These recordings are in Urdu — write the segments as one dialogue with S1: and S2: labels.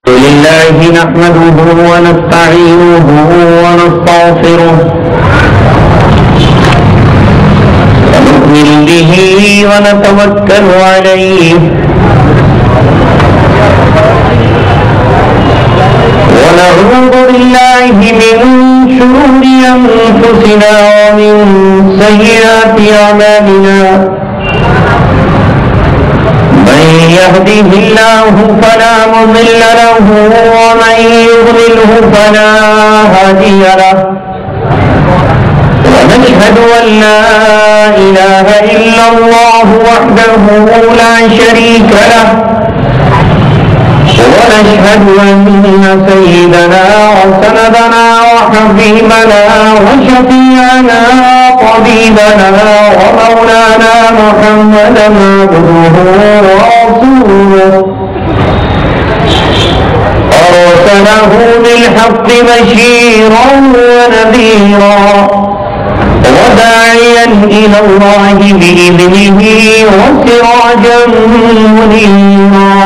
S1: لله نحمده ونستعينه ونستغفره ونؤمن به ونتوكل عليه ونعوذ بالله من شرور أنفسنا ومن سيئات أعمالنا من يهده الله فلا مضل له ومن يضلله فلا هادي له ونشهد أن لا إله إلا الله وحده لا شريك له ونشهد أن سيدنا وسندنا وحبيبنا وشفيعنا طبيبنا ومولانا محمدا عبده ورسوله أرسله بالحق بشيرا ونذيرا وداعيا إلى الله بإذنه وسراجا منيرا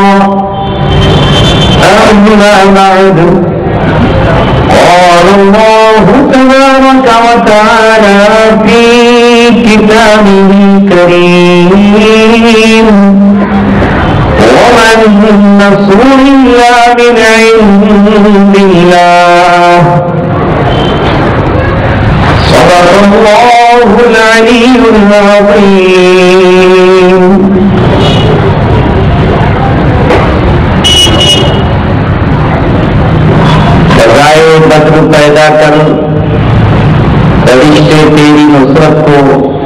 S1: أما بعد قال الله تبارك وتعالى في كتابه الكريم ومن النصر إلا من عند الله صدق الله العلي العظيم. بدر پیدا کر فرشتے تیری نصرت کو،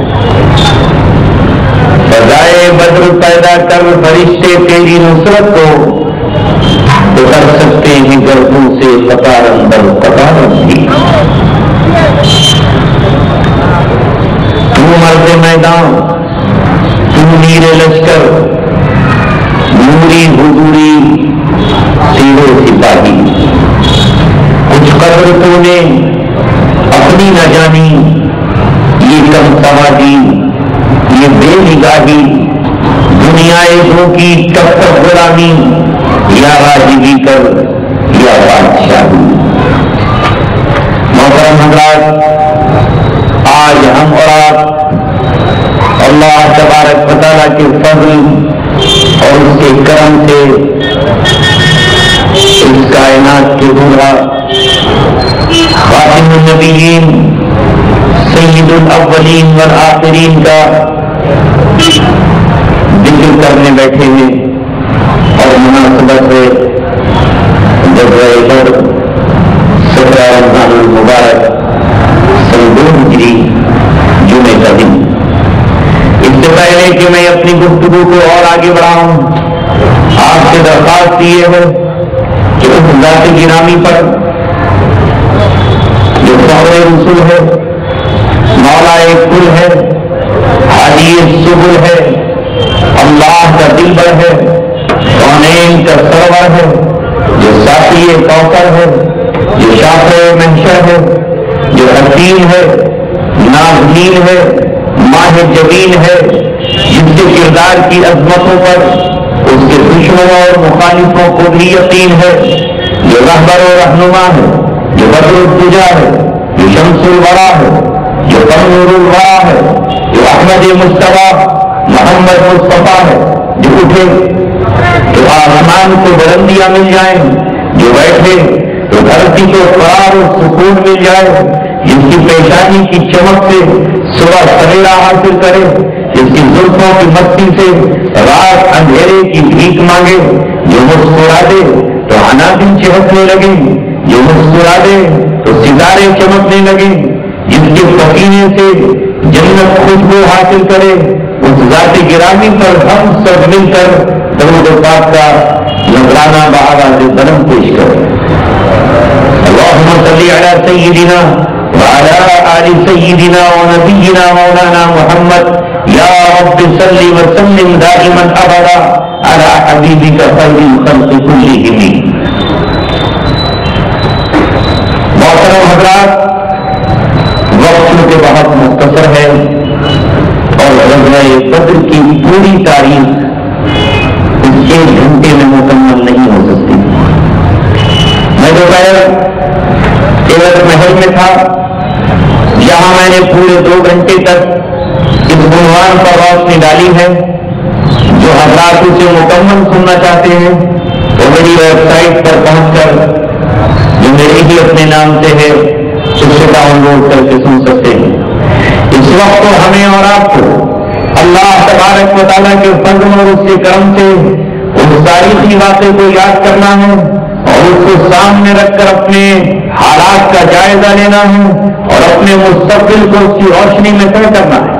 S1: فضائے بدر پیدا کر فرشتے تیری نصرت کو تو کر سکتے ہیں گردوں سے قطار اندر قطار بھی. تو مرد میدان، تو نیر لشکر، نوری حضوری تیرو سپاہی، کچھ قدر تو نے اپنی نہ جانی، یہ کم سماجی، یہ بے نگاہی، دنیا دو کی تب تک غلامی، یا راجگی کر یا بادشاہی. محترم حضرات، آج ہم اور آپ اللہ تبارک و تعالیٰ کے فضل اور اس کے کرم سے اس کائنات کے دورہ خاتم النبیین سید الاولین والآخرین کا ذکر کرنے بیٹھے ہیں، اور مناسبت ہے جذبہ بدر 17 رمضان المبارک سن 2 ہجری جمعے کا دن. اس سے پہلے کہ میں اپنی گفتگو کو اور آگے بڑھاؤں، آپ سے درخواست یہ ہے کہ اس ذات گرامی پر جو فخر رسول ہے، مولا کل ہے، ہادی سبل ہے، اللہ کا دلبر ہے، کونین کا سرور ہے، جو ساقی کوثر ہے، جو شافع محشر ہے، جو حکیم ہے، نازنین ہے، ماہ جبین ہے، جس کے کردار کی عظمتوں پر اس کے دشمنوں اور مخالفوں کو بھی یقین ہے، جو رہبر و رہنما ہے، جو بدر الدجا ہے، جو شمس الورا ہے، جو نور الورا ہے، جو احمد مصطفیٰ محمد مصطفیٰ ہے، جو اٹھے تو آسمان کو بلندیاں مل جائیں، جو بیٹھے تو دھرتی کو قرار و سکون مل جائے، جس کی پیشانی کی چمک سے صبح سویرا حاصل کرے، جس کی زلفوں کی مستی سے رات اندھیرے کی بھیک مانگے، جو مسکرا دے تو عناصر چہکنے لگے، جو مسکرا دے تو ستارے چمکنے لگے، جس کے پسینے سے جنت خوشبو حاصل کرے، اس ذات گرامی پر ہم سب مل کر درود پاک کا نذرانہ بآواز بلند پیش کریں. اللهم صل على سيدنا وعلى آل سيدنا ونبينا مولانا محمد یا رب صل وسلم دائما ابدا على حبيبك خير الخلق كلهم. محترم حضرات، وقت کے بہت مختصر ہے اور غزوہ بدر کی پوری تاریخ اس 1 گھنٹے میں مکمل نہیں ہو سکتی. دوپہر ایرت محل میں تھا، یہاں میں نے پورے 2 گھنٹے تک اس عنوان پر روشنی ڈالی ہے. جو حضرات اسے مکمل سننا چاہتے ہیں تو میری ویب سائٹ پر پہنچ کر جو میرے ہی اپنے نام سے ہے اسے ڈاؤن لوڈ کر کے سن سکتے ہیں. اس وقت تو ہمیں اور آپ کو اللہ تبارک و تعالیٰ کے فضل اور اس کے کرم سے اس تاریخی واقعے کو یاد کرنا ہے اور اس کو سامنے رکھ کر اپنے حالات کا جائزہ لینا ہے اور اپنے مستقبل کو اس کی روشنی میں طے کرنا ہے.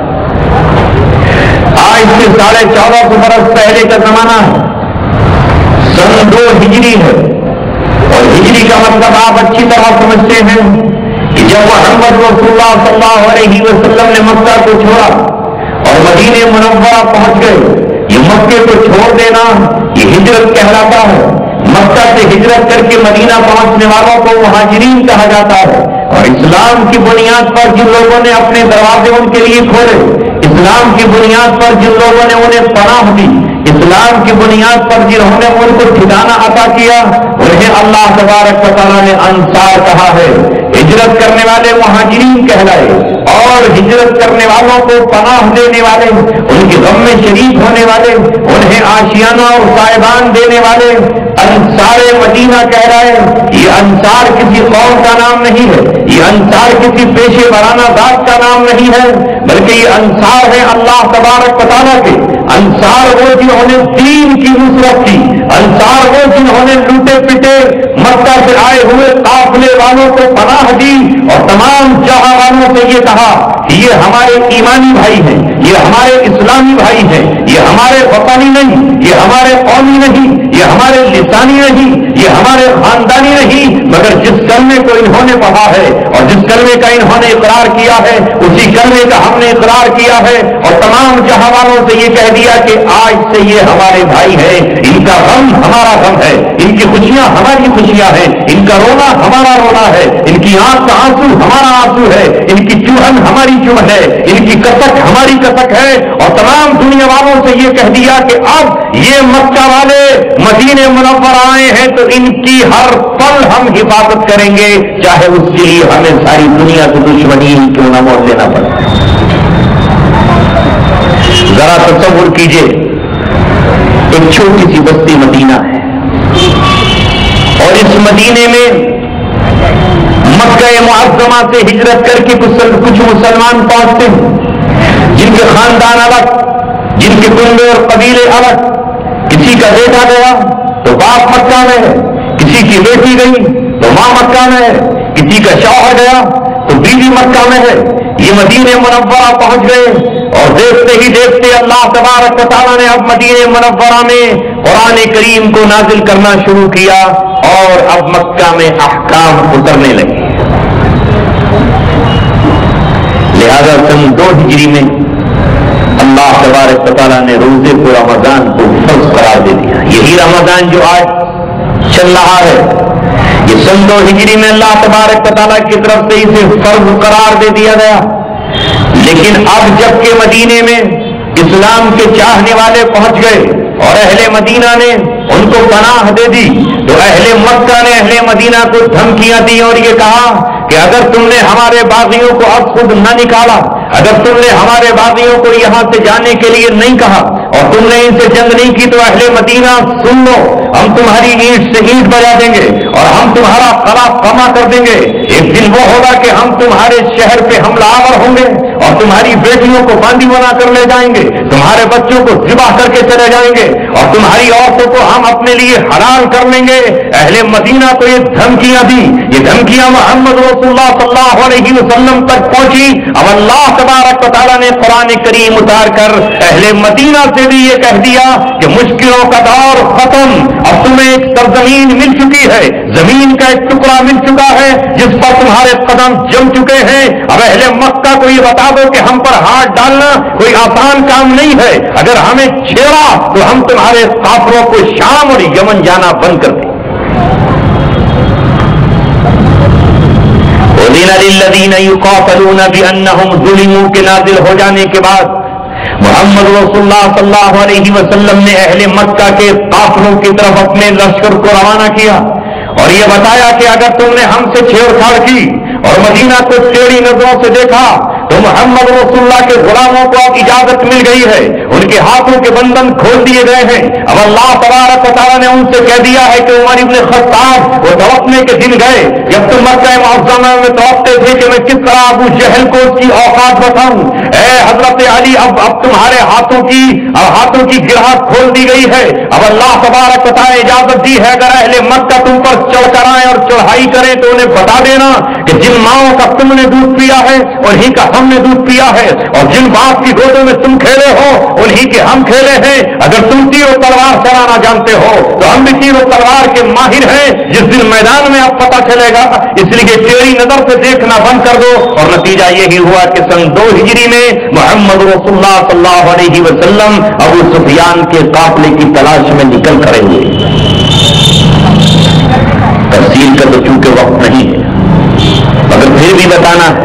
S1: آج سے 1450 برس پہلے کا زمانہ ہے، سن 2 ہجری ہے، اور ہجری کا مطلب آپ اچھی طرح سمجھتے ہیں کہ جب محمد رسول اللہ صلی اللہ علیہ وسلم نے مکہ کو چھوڑا اور مدینہ منورہ پہنچ گئے. یہ مکے کو چھوڑ دینا یہ ہجرت کہلاتا ہے. مکہ سے ہجرت کر کے مدینہ پہنچنے والوں کو مہاجرین کہا جاتا ہے. اور اسلام کی بنیاد پر جن لوگوں نے اپنے دروازے ان کے لیے کھولے، اسلام کی بنیاد پر جن لوگوں نے انہیں پناہ دی، اسلام کی بنیاد پر جنہوں نے ان کو ٹھکانہ عطا کیا، انہیں اللہ تبارک و تعالیٰ نے انصار کہا ہے. ہجرت کرنے والے مہاجرین کہلائے اور ہجرت کرنے والوں کو پناہ دینے والے، ان کے غم میں شریک ہونے والے، انہیں آشیانہ اور صاحبان دینے والے انصار مدینہ کہلائے. یہ انصار کسی قوم کا نام نہیں ہے، یہ انصار کسی پیشے ورانہ ذات کا نام نہیں ہے، بلکہ یہ انصار ہے اللہ تبارک و تعالیٰ کے. انصار وہ جنہوں نے دین کی نصرت کی، انصار وہ جنہوں نے لوٹے پٹے مکہ سے آئے ہوئے قافلے والوں کو پناہ دی اور تمام جہاں والوں سے یہ کہا کہ یہ ہمارے ایمانی بھائی ہیں، یہ ہمارے اسلامی بھائی ہیں، یہ ہمارے وطنی نہیں، یہ ہمارے قومی نہیں، یہ ہمارے لسانی نہیں، یہ ہمارے خاندانی نہیں، مگر جس کلمے کو انہوں نے پڑھا ہے اور جس کلمے کا انہوں نے اقرار کیا ہے اسی کلمے کا ہم نے اقرار کیا ہے. اور تمام جہاں والوں سے یہ کہہ دیا کہ آج سے یہ ہمارے بھائی ہیں، ان کا غم ہمارا غم ہے، ان کی خوشیاں ہماری خوشیاں ہیں، ان کا رونا ہمارا رونا ہے، ان کی آنکھ کا آنسو ہمارا آنسو ہے، ان کی چوہن ہماری چوہن ہے، ان کی کسک ہماری کسک ہے. اور تمام دنیا والوں سے یہ کہہ دیا کہ اب یہ مکہ والے مدینہ منور آئے ہیں تو ان کی ہر پل ہم حفاظت کریں گے، چاہے اس کے لیے ہمیں ساری دنیا کی دشمنی کیوں نہ موڑ لینا پڑے. ذرا تصور کیجئے، ایک چھوٹی سی بستی مدینہ ہے اور اس مدینے میں مکہ معظمہ سے ہجرت کر کے کچھ مسلمان پہنچتے ہیں جن کے خاندان الگ، جن کے کنبے اور قبیلے الگ. کسی کا بیٹا گیا تو باپ مکہ میں ہے، کسی کی بیٹی گئی تو ماں مکہ میں ہے، کسی کا شوہر گیا تو بیوی مکہ میں ہے. یہ مدینہ منورہ پہنچ گئے اور دیکھتے ہی دیکھتے اللہ تبارک و تعالیٰ نے اب مدینہ منورہ میں قرآن کریم کو نازل کرنا شروع کیا اور اب مکہ میں احکام اترنے لگے. لہذا سن 2 ہجری میں اللہ تبارک و تعالیٰ نے روزے کو رمضان کو فرض قرار دے دیا. یہی رمضان جو آج چل رہا ہے یہ سن 2 ہجری میں اللہ تبارک و تعالیٰ کی طرف سے اسے فرض قرار دے دیا گیا. لیکن اب جب کہ مدینے میں اسلام کے چاہنے والے پہنچ گئے اور اہل مدینہ نے ان کو پناہ دے دی تو اہل مکہ نے اہل مدینہ کو دھمکیاں دی اور یہ کہا کہ اگر تم نے ہمارے باغیوں کو اب خود نہ نکالا، اگر تم نے ہمارے باغیوں کو یہاں سے جانے کے لیے نہیں کہا اور تم نے ان سے جنگ نہیں کی تو اہل مدینہ سن لو، ہم تمہاری اینٹ سے اینٹ بجا دیں گے اور ہم تمہارا قلعہ قمع کر دیں گے. ایک دن وہ ہوگا کہ ہم تمہارے شہر پہ حملہ آور ہوں گے اور تمہاری بیٹیوں کو باندھی بنا کر لے جائیں گے، تمہارے بچوں کو ذبح کر کے چلے جائیں گے اور تمہاری عورتوں کو ہم اپنے لیے حلال کر لیں گے. اہل مدینہ کو یہ دھمکیاں دی، یہ دھمکیاں محمد رسول اللہ صلی اللہ علیہ وسلم تک پہنچی. اب اللہ تبارک و تعالیٰ نے قرآن کریم اتار کر اہل مدینہ سے بھی یہ کہہ دیا کہ مشکلوں کا دور ختم، اب تمہیں ایک سرزمین مل چکی ہے، زمین کا ایک ٹکڑا مل چکا ہے جس پر تمہارے قدم جم چکے ہیں. اب اہل مکہ کو یہ بتا دو کہ ہم پر ہاتھ ڈالنا کوئی آسان کام نہیں ہے، اگر ہمیں چھیڑا تو ہم تمہارے کافروں کو شام اور یمن جانا بند کر دیں. اذن للذین یقاتلون بانہم ظلموا کے نازل ہو جانے کے بعد محمد رسول اللہ صلی اللہ علیہ وسلم نے اہل مکہ کے قافلوں کی طرف اپنے لشکر کو روانہ کیا اور یہ بتایا کہ اگر تم نے ہم سے چھیڑ چھاڑ کی اور مدینہ کو ٹیڑھی نظروں سے دیکھا تو محمد رسول اللہ کے غلاموں کو اب اجازت مل گئی ہے، ان کے ہاتھوں کے بندھن کھول دیے گئے ہیں۔ اب اللہ تبارک و تعالیٰ نے ان سے کہہ دیا ہے کہ عمر ابن خطاب وہ توپنے کے دن گئے جب تم مکہ معظمہ میں توپتے تھے کہ میں کس طرح ابو جہل کو اس کی اوقات بتاؤں، اے حضرت علی اب تمہارے ہاتھوں کی گرہ کھول دی گئی ہے۔ اب اللہ تبارک و تعالیٰ اجازت دی ہے اگر اہل مکہ تم پر چڑھ کر آئیں اور چڑھائی کریں تو انہیں بتا دینا کہ جن ماؤں کا تم نے دودھ پیا ہے انہی کا ہم نے دودھ پیا ہے، اور جن باپ کی گودوں میں تم کھیلے ہو انہی کے ہم کھیلے ہیں۔ اگر تم تیر و تلوار چلانا جانتے ہو تو ہم بھی تیر و تلوار کے ماہر ہیں، جس دن میدان میں اب پتہ چلے گا، اس لیے ٹیڑھی نظر سے دیکھنا بند کر دو۔ اور نتیجہ یہی ہوا کہ سن 2 ہجری میں محمد رسول اللہ صلی اللہ علیہ وسلم ابو سفیان کے قافلے کی تلاش میں نکل کھڑے ہوئے۔ تفصیل کا تو چونکہ وقت نہیں ہے مگر پھر بھی بتانا ہے،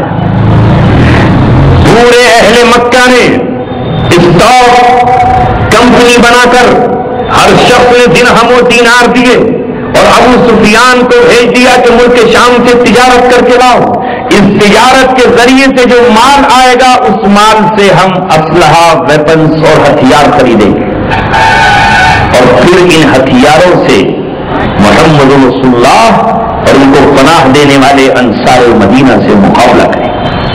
S1: پورے اہل مکہ نے اسٹاک کمپنی بنا کر ہر شخص نے درہم و دینار دیے اور ابو سفیان کو بھیج دیا کہ ملک شام سے تجارت کر کے لاؤ، اس تجارت کے ذریعے سے جو مال آئے گا اس مال سے ہم اسلحہ، ویپنز اور ہتھیار خریدیں گے اور پھر ان ہتھیاروں سے محمد رسول اللہ اور ان کو پناہ دینے والے انصار مدینہ سے مقابلہ کریں۔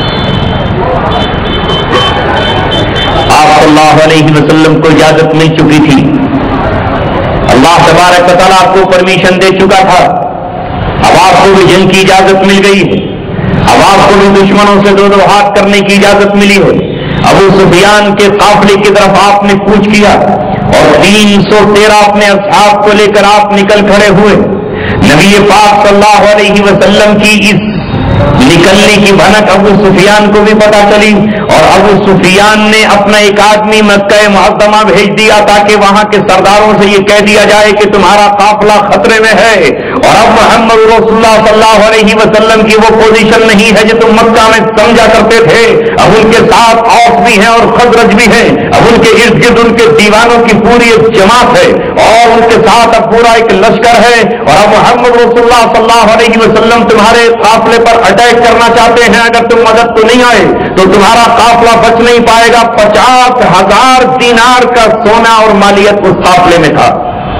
S1: آپ صلی اللہ علیہ وسلم کو اجازت مل چکی تھی، اللہ تبارک و تعالیٰ آپ کو پرمیشن دے چکا تھا، اب آپ کو بھی جنگ کی اجازت مل گئی ہے، اب آپ کو بھی دشمنوں سے دو ہاتھ کرنے کی اجازت ملی ہے۔ ابو سفیان کے قافلے کی طرف آپ نے کوچ کیا اور 313 اپنے اصحاب کو لے کر آپ نکل کھڑے ہوئے۔ نبی پاک صلی اللہ علیہ وسلم کی اس نکلنے کی بھنک ابو سفیان کو بھی پتا چلی اور ابو سفیان نے اپنا ایک آدمی مکہ معظمہ بھیج دیا تاکہ وہاں کے سرداروں سے یہ کہہ دیا جائے کہ تمہارا قافلہ خطرے میں ہے، اور اب محمد رسول اللہ صلی اللہ علیہ وسلم کی وہ پوزیشن نہیں ہے جو تم مکہ میں سمجھا کرتے تھے، اب ان کے ساتھ اوس بھی ہیں اور خزرج بھی ہیں، اب ان کے ارد گرد ان کے دیوانوں کی پوری ایک جماعت ہے اور ان کے ساتھ اب پورا ایک لشکر ہے، اور اب محمد رسول اللہ صلی اللہ علیہ وسلم تمہارے قافلے پر اٹیک کرنا چاہتے ہیں، اگر تم مدد کو نہیں آئے تو تمہارا قافلہ بچ نہیں پائے گا۔ 50,000 دینار کا سونا اور مالیت اس قافلے میں تھا۔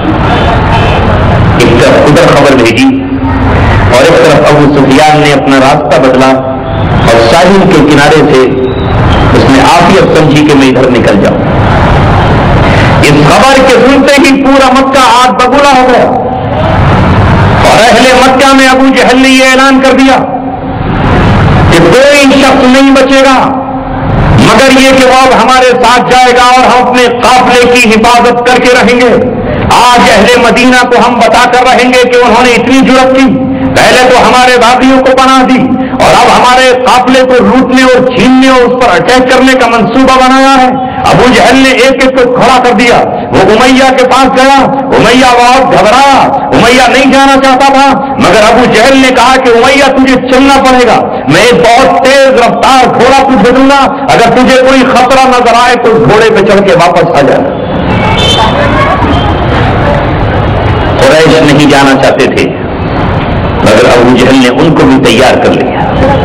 S1: ایک طرف ادھر خبر بھیجی اور ایک طرف ابو سفیان نے اپنا راستہ بدلا اور ساحل کے کنارے سے اس نے عافیت سمجھی کہ میں ادھر نکل جاؤں۔ اس خبر کے سنتے ہی پورا مکہ آگ بگولا ہو گیا اور اہل مکہ میں ابو جہل نے یہ اعلان کر دیا کہ کوئی شخص نہیں بچے گا مگر یہ کہ وہ اب ہمارے ساتھ جائے گا اور ہم اپنے قافلے کی حفاظت کر کے رہیں گے۔ آج اہل مدینہ کو ہم بتا کر رہیں گے کہ انہوں نے اتنی جرأت کی، پہلے تو ہمارے باغیوں کو پناہ دی اور اب ہمارے قافلے کو لوٹنے اور چھیننے اور اس پر اٹیک کرنے کا منصوبہ بنایا ہے۔ ابو جہل نے ایک ایک کو کھڑا کر دیا، وہ امیہ کے پاس گیا، امیہ بہت گھبرایا، امیہ نہیں جانا چاہتا تھا مگر ابو جہل نے کہا کہ امیہ تجھے چلنا پڑے گا، میں ایک بہت تیز رفتار گھوڑا تجھے دوں گا، اگر تجھے کوئی خطرہ نظر آئے تو گھوڑے پہ چڑھ کے واپس آ جانا۔ قریش نہیں جانا چاہتے تھے مگر ابو جہل نے ان کو بھی تیار کر لیا۔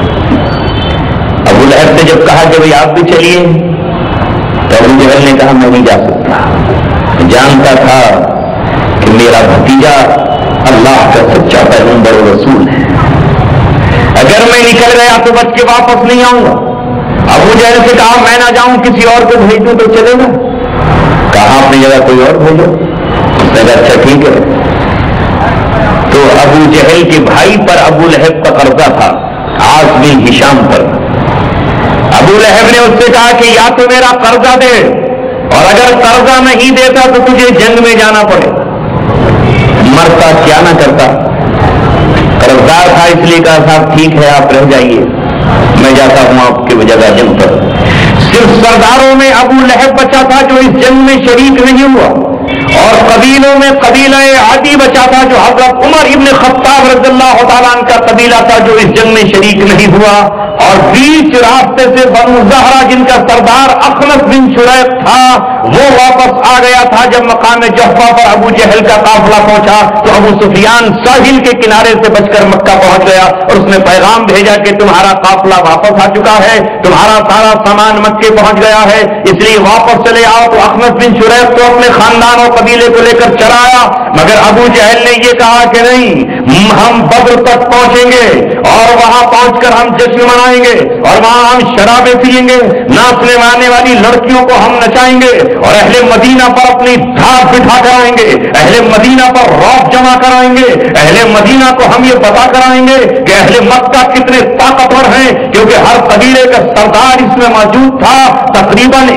S1: ابو لہب نے جب کہا کہ بھئی آپ بھی چلیے تو ابو جہل نے کہا میں نہیں جا سکتا، جانتا تھا کہ میرا بھتیجا اللہ کا سچا پیغمبر و رسول ہے، اگر میں نکل گیا تو بچ کے واپس نہیں آؤں گا۔ ابو جہل سے کہا میں نہ جاؤں کسی اور کو بھیج دوں تو چلے گا؟ کہا اپنی جگہ کوئی اور بھیجو۔ اس نے کہا اچھا ٹھیک ہے۔ تو ابو جہل کے بھائی پر ابو لہب کا قرضہ تھا، عاص بن ہشام پر۔ ابو لہب نے اس سے کہا کہ یا تو میرا قرضہ دے اور اگر قرضہ نہیں دیتا تو تجھے جنگ میں جانا پڑے۔ مرتا کیا نہ کرتا، قرضدار تھا اس لیے کہا صاحب ٹھیک ہے آپ رہ جائیے، میں جاتا ہوں آپ کی جگہ جنگ پر۔ صرف سرداروں میں ابو لہب بچا تھا جو اس جنگ میں شریک نہیں ہوا اور قبیلوں میں قبیلہ عدی بچا تھا جو حضرت عمر ابن خطاب رضی اللہ تعالیٰ عنہ کا قبیلہ تھا جو اس جنگ میں شریک نہیں ہوا. اور بیچ راستے سے بنو زہرا جن کا سردار اخنس بن شریق تھا وہ واپس آ گیا تھا. جب مقام جحفہ پر ابو جہل کا قافلہ پہنچا تو ابو سفیان ساحل کے کنارے سے بچ کر مکہ پہنچ گیا اور اس نے پیغام بھیجا کہ تمہارا قافلہ واپس آ چکا ہے, تمہارا سارا سامان مکے پہنچ گیا ہے, اس لیے واپس چلے آؤ. تو اخنس بن شریق کو اپنے خاندان اور قبیلے کو لے کر چلا آیا, مگر ابو جہل نے یہ کہا کہ نہیں, ہم بدر تک پہنچیں گے اور وہاں پہنچ کر ہم جشن منائیں گے اور وہاں ہم شرابیں پیئیں گے, ناچنے وانے والی لڑکیوں کو ہم نچائیں گے اور اہل مدینہ پر اپنی دھاک بٹھا کر آئیں گے, اہل مدینہ پر رعب جمع کرائیں گے, اہل مدینہ کو ہم یہ بتا کرائیں گے کہ اہل مکہ کتنے طاقتور ہیں, کیونکہ ہر قبیلے کا سردار اس میں موجود تھا. تقریباً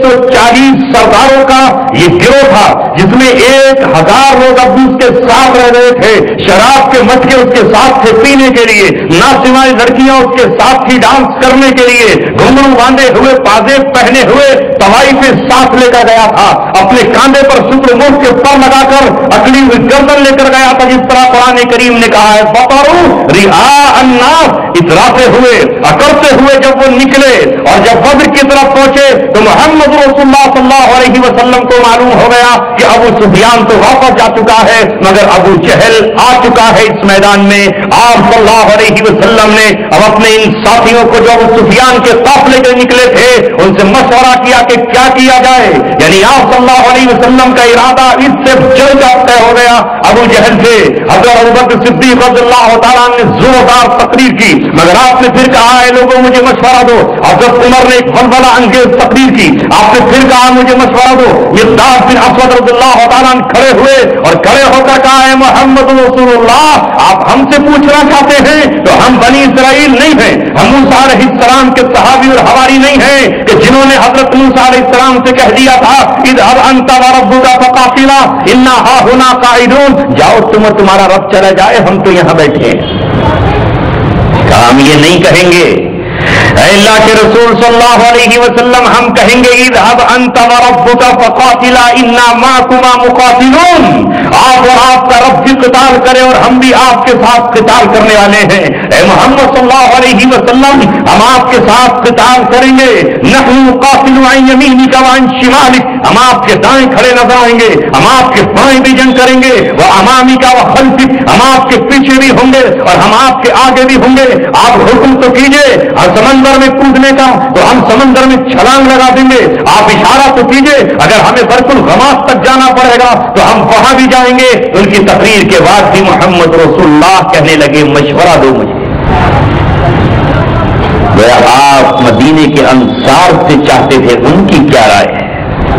S1: 140 سرداروں کا یہ گروہ تھا جس میں 1000 لوگ اب اس کے ساتھ رہ رہے تھے. شراب کے مٹکے اس کے ساتھ تھے پینے کے لیے, ناچنے والی لڑکیاں اس کے ساتھ تھی ڈانس کرنے کے لیے, گھنگرو باندھے ہوئے پازیب پہنے ہوئے طوائی پہ ساتھ لے کر گیا تھا, اپنے کاندھے پر شکر ملک کے پر لگا کر اکڑی ہوئی گردن لے کر گیا تھا, جس طرح قرآن کریم نے کہا ہے بطروا رعاء الناس, اتراتے ہوئے اکڑتے ہوئے جب وہ نکلے اور جب بدر کی طرف پہنچے تو محمد رسول اللہ صلی اللہ علیہ وسلم کو معلوم ہو گیا کہ ابو سفیان تو واپس جا چکا ہے مگر ابو جہل آ چکا ہے اس میدان میں. آپ صلی اللہ علیہ وسلم نے اب اپنے ان ساتھیوں کو جو ابو سفیان کے قافلے کے نکلے تھے ان سے مشورہ کیا کہ کیا کیا جائے. یعنی آپ صلی اللہ علیہ وسلم کا ارادہ اس سے جلد طے ہو گیا ابو جہل سے. حضرت ابوبکر صدیق رضی اللہ تعالیٰ نے زوردار تقریر کی, مگر آپ نے پھر کہا ہے لوگوں مجھے مشورہ دو. حضرت عمر نے ایک ولولہ انگیز تقریر کی, آپ نے پھر کہا مجھے مشورہ دو. مقداد بن اسود رضی اللہ تعالیٰ کھڑے ہوئے اور کھڑے ہو کر کہا ہے محمد رسول اللہ, آپ ہم سے پوچھنا چاہتے ہیں تو ہم بنی اسرائیل نہیں ہیں, ہم موسیٰ علیہ السلام کے صحابی اور حواری نہیں ہیں کہ جنہوں نے حضرت موسیٰ علیہ السلام سے کہہ دیا تھا اذهب انت وربك فقاتلا انا هاهنا قاعدون, جاؤ تم اور تمہارا رب چلا جائے, ہم تو یہاں بیٹھے ہیں. ہم یہ نہیں کہیں گے اے اللہ کے رسول صلی اللہ علیہ وسلم, ہم کہیں گے اذهب انت وربك فقاتلا انا معكما مقاتلون, آپ اور آپ کا رب بھی قتال کرے اور ہم بھی آپ کے ساتھ قتال کرنے والے ہیں. اے محمد صلی اللہ علیہ وسلم, ہم آپ کے ساتھ قتال کریں گے. نحن نقاتل عن يمينك وعن شمالك, ہم آپ کے دائیں کھڑے نظر آئیں گے, ہم آپ کے بائیں بھی جنگ کریں گے. وامامك وخلفك, ہم آپ کے پیچھے بھی ہوں گے اور ہم آپ کے آگے بھی ہوں گے. آپ حکم تو کیجئے سمندر میں کودنے کا تو ہم سمندر میں چھلانگ لگا دیں گے, آپ اشارہ تو کیجئے اگر ہمیں برق الغماس تک جانا پڑے گا تو ہم وہاں بھی جائیں گے. ان کی تقریر کے بعد بھی محمد رسول اللہ کہنے لگے مشورہ دو مجھے. آپ مدینے کے انصار سے چاہتے تھے ان کی کیا رائے ہے؟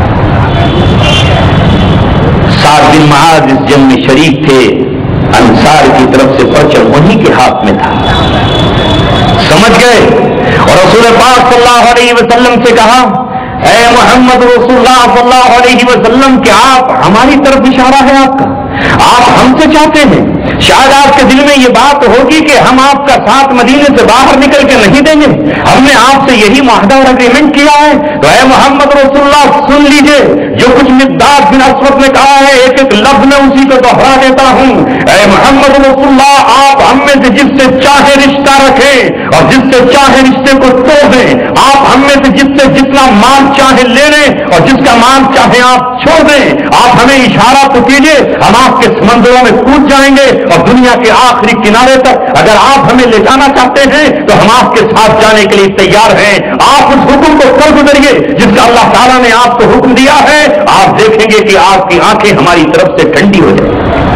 S1: سعد بن معاذ اس جنگ میں شریک تھے, انصار کی طرف سے پرچم انہی کے ہاتھ میں تھا. سمجھ گئے اور رسول پاک صلی اللہ علیہ وسلم سے کہا اے محمد رسول اللہ صلی اللہ علیہ وسلم, کہ آپ ہماری طرف اشارہ ہے آپ کا, آپ ہم سے چاہتے ہیں. شاید آپ کے دل میں یہ بات ہوگی کہ ہم آپ کا ساتھ مدینے سے باہر نکل کے نہیں دیں گے, ہم نے آپ سے یہی معاہدہ اور اگریمنٹ کیا ہے. تو اے محمد رسول اللہ سن لیجئے, جو کچھ مقداد بن اسود نے کہا ہے ایک ایک لفظ میں اسی کو دوہرا دیتا ہوں. اے محمد رسول اللہ, آپ ہم میں سے جس سے چاہے رشتہ رکھیں اور جس سے چاہے رشتے کو توڑ دیں, آپ ہم میں سے جس سے جتنا مال چاہے لے لیں اور جس کا مال چاہے آپ چھوڑ دیں. آپ ہمیں اشارہ تو کیجئے, ہم آپ کے سمندروں میں کود جائیں گے اور دنیا کے آخری کنارے تک اگر آپ ہمیں لے جانا چاہتے ہیں تو ہم آپ کے ساتھ جانے کے لیے تیار ہیں. آپ اس حکم کو کر گزریے جس کا اللہ تعالیٰ نے آپ کو حکم دیا ہے. آپ دیکھیں گے کہ آپ کی آنکھیں ہماری طرف سے ٹھنڈی ہو جائیں.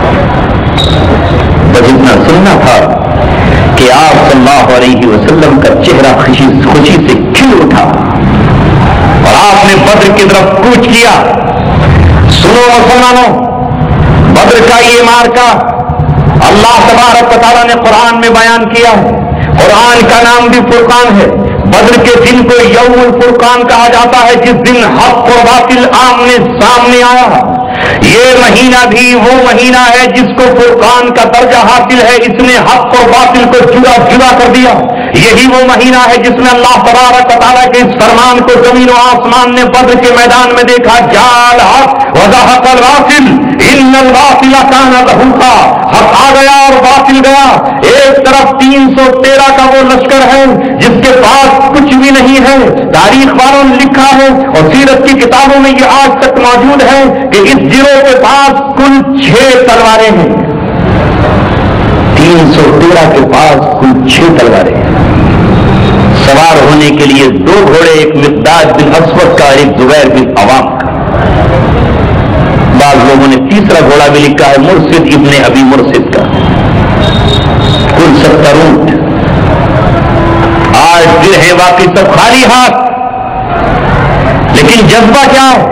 S1: بس اتنا سننا تھا کہ آپ صلی اللہ علیہ وسلم کا چہرہ خوشی سے کھل اٹھا اور آپ نے بدر کی طرف کوچ کیا. سنو مسلمانوں, بدر کا یہ مارکا اللہ تبارک و تعالیٰ نے قرآن میں بیان کیا ہے. قرآن کا نام بھی فرقان ہے. بدر کے دن کو یوم الفرقان کہا جاتا ہے, جس دن حق اور باطل آمنے سامنے آیا. یہ مہینہ بھی وہ مہینہ ہے جس کو فرقان کا درجہ حاصل ہے. اس نے حق اور باطل کو جدا کر دیا. یہی وہ مہینہ ہے جس میں اللہ تبارک و تعالیٰ کے اس فرمان کو زمین و آسمان نے بدر کے میدان میں دیکھا. جال حق وضاحت الباطل ان الباطل کان زہوقا. حق آ گیا اور باطل گیا. ایک طرف 313 کا وہ لشکر ہے جس کے پاس کچھ بھی نہیں ہے. تاریخ والوں نے لکھا ہے اور سیرت کی کتابوں میں یہ آج تک موجود ہے کہ اس گروہ کے پاس کل 6 تلواریں ہیں. 313 کے پاس کل 6 تلواریں ہیں. سوار ہونے کے لیے 2 گھوڑے، ایک مقداد بن اسود کا اور ایک زبیر بن عوام کا. بعض لوگوں نے تیسرا گھوڑا بھی لکھا ہے مرشد ابن ابی مرشد کا. کل 70 اونٹ. آج دل ہے باقی سب خالی ہاتھ، لیکن جذبہ کیا ہے؟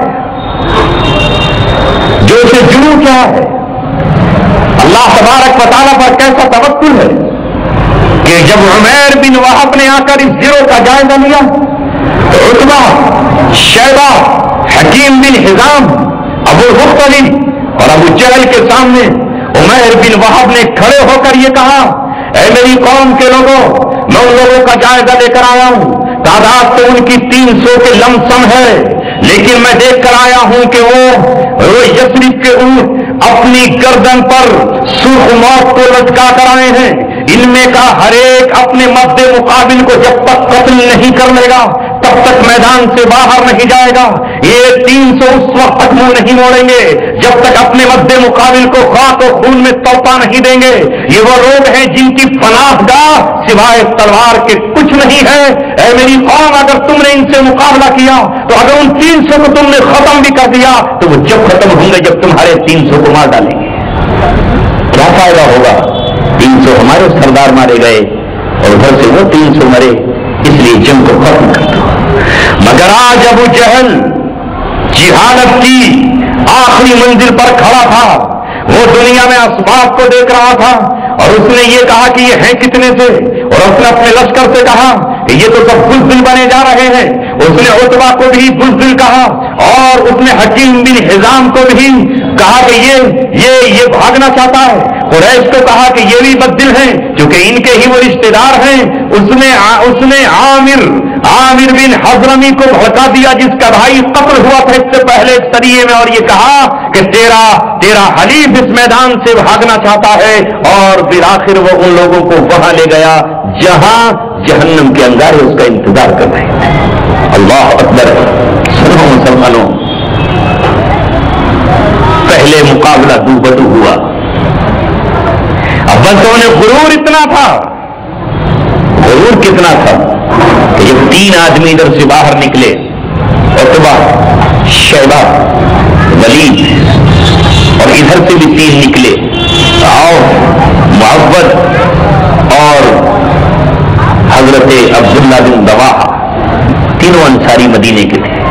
S1: جو اسے جنوں کیا ہے؟ اللہ تبارک و تعالیٰ پر کیسا توکل ہے کہ جب عمیر بن وہب نے آ کر اس گروہ کا جائزہ لیا تو عتبہ، شیبہ، حکیم بن حزام، ابو مختلف اور ابو جہل کے سامنے عمیر بن وہب نے کھڑے ہو کر یہ کہا، اے میری قوم کے لوگوں، میں ان لوگوں کا جائزہ لے کر آیا ہوں. تعداد تو ان کی 300 کے لم سم ہے، لیکن میں دیکھ کر آیا ہوں کہ وہ یثرب کے اونٹ اپنی گردن پر سرخ موت کو لٹکا کر آئے ہیں. ان میں کا ہر ایک اپنے مد مقابل کو جب تک قتل نہیں کر لے گا تب تک میدان سے باہر نہیں جائے گا. یہ 300 اس وقت تک منہ نہیں موڑیں گے جب تک اپنے مد مقابل کو خاک و خون میں توپا نہیں دیں گے. یہ وہ لوگ ہیں جن کی پناہ گاہ سوائے تلوار کے کچھ نہیں ہے. اے میری قوم، اگر تم نے ان سے مقابلہ کیا تو اگر ان 300 کو تم نے ختم بھی کر دیا تو وہ جب ختم ہوں گے جب تمہارے 300 کو مار ڈالیں گے. کیا فائدہ ہوگا؟ 300 ہمارے سردار مارے گئے اور ادھر سے وہ 300 مرے، اس لیے جنگ کو ختم کر دو. مگر آج ابو جہل جہالت کی آخری منزل پر کھڑا تھا. وہ دنیا میں اسباب کو دیکھ رہا تھا اور اس نے یہ کہا کہ یہ ہیں کتنے سے، اور اس نے اپنے لشکر سے کہا کہ یہ تو سب بزدل بنے جا رہے ہیں. اس نے عتبہ کو بھی بزدل کہا اور اس نے حکیم بن حزام کو بھی کہا کہ یہ بھاگنا چاہتا ہے. قریش کو کہا کہ یہ بھی بددل ہیں کیونکہ ان کے ہی وہ رشتے دار ہیں. اس نے عامر بن حضرمی کو بھڑکا دیا جس کا بھائی قتل ہوا تھا اس سے پہلے ایک سریے میں، اور یہ کہا کہ تیرا حلیف اس میدان سے بھاگنا چاہتا ہے، اور بالآخر وہ ان لوگوں کو وہاں لے گیا جہاں جہنم کے انگارے اس کا انتظار کر رہے تھے. اللہ اکبر. سنو مسلمانوں، پہلے مقابلہ دو بدو ہوا. اب بندوں نے غرور اتنا تھا، غرور کتنا تھا کہ جب 3 آدمی ادھر سے باہر نکلے، عتبہ، شیبہ، ولید، اور ادھر سے بھی 3 نکلے، معبد اور حضرت عبداللہ بن رواحہ، تینوں انصاری مدینے کے تھے.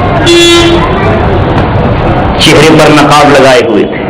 S1: چہرے پر نقاب لگائے ہوئے تھے.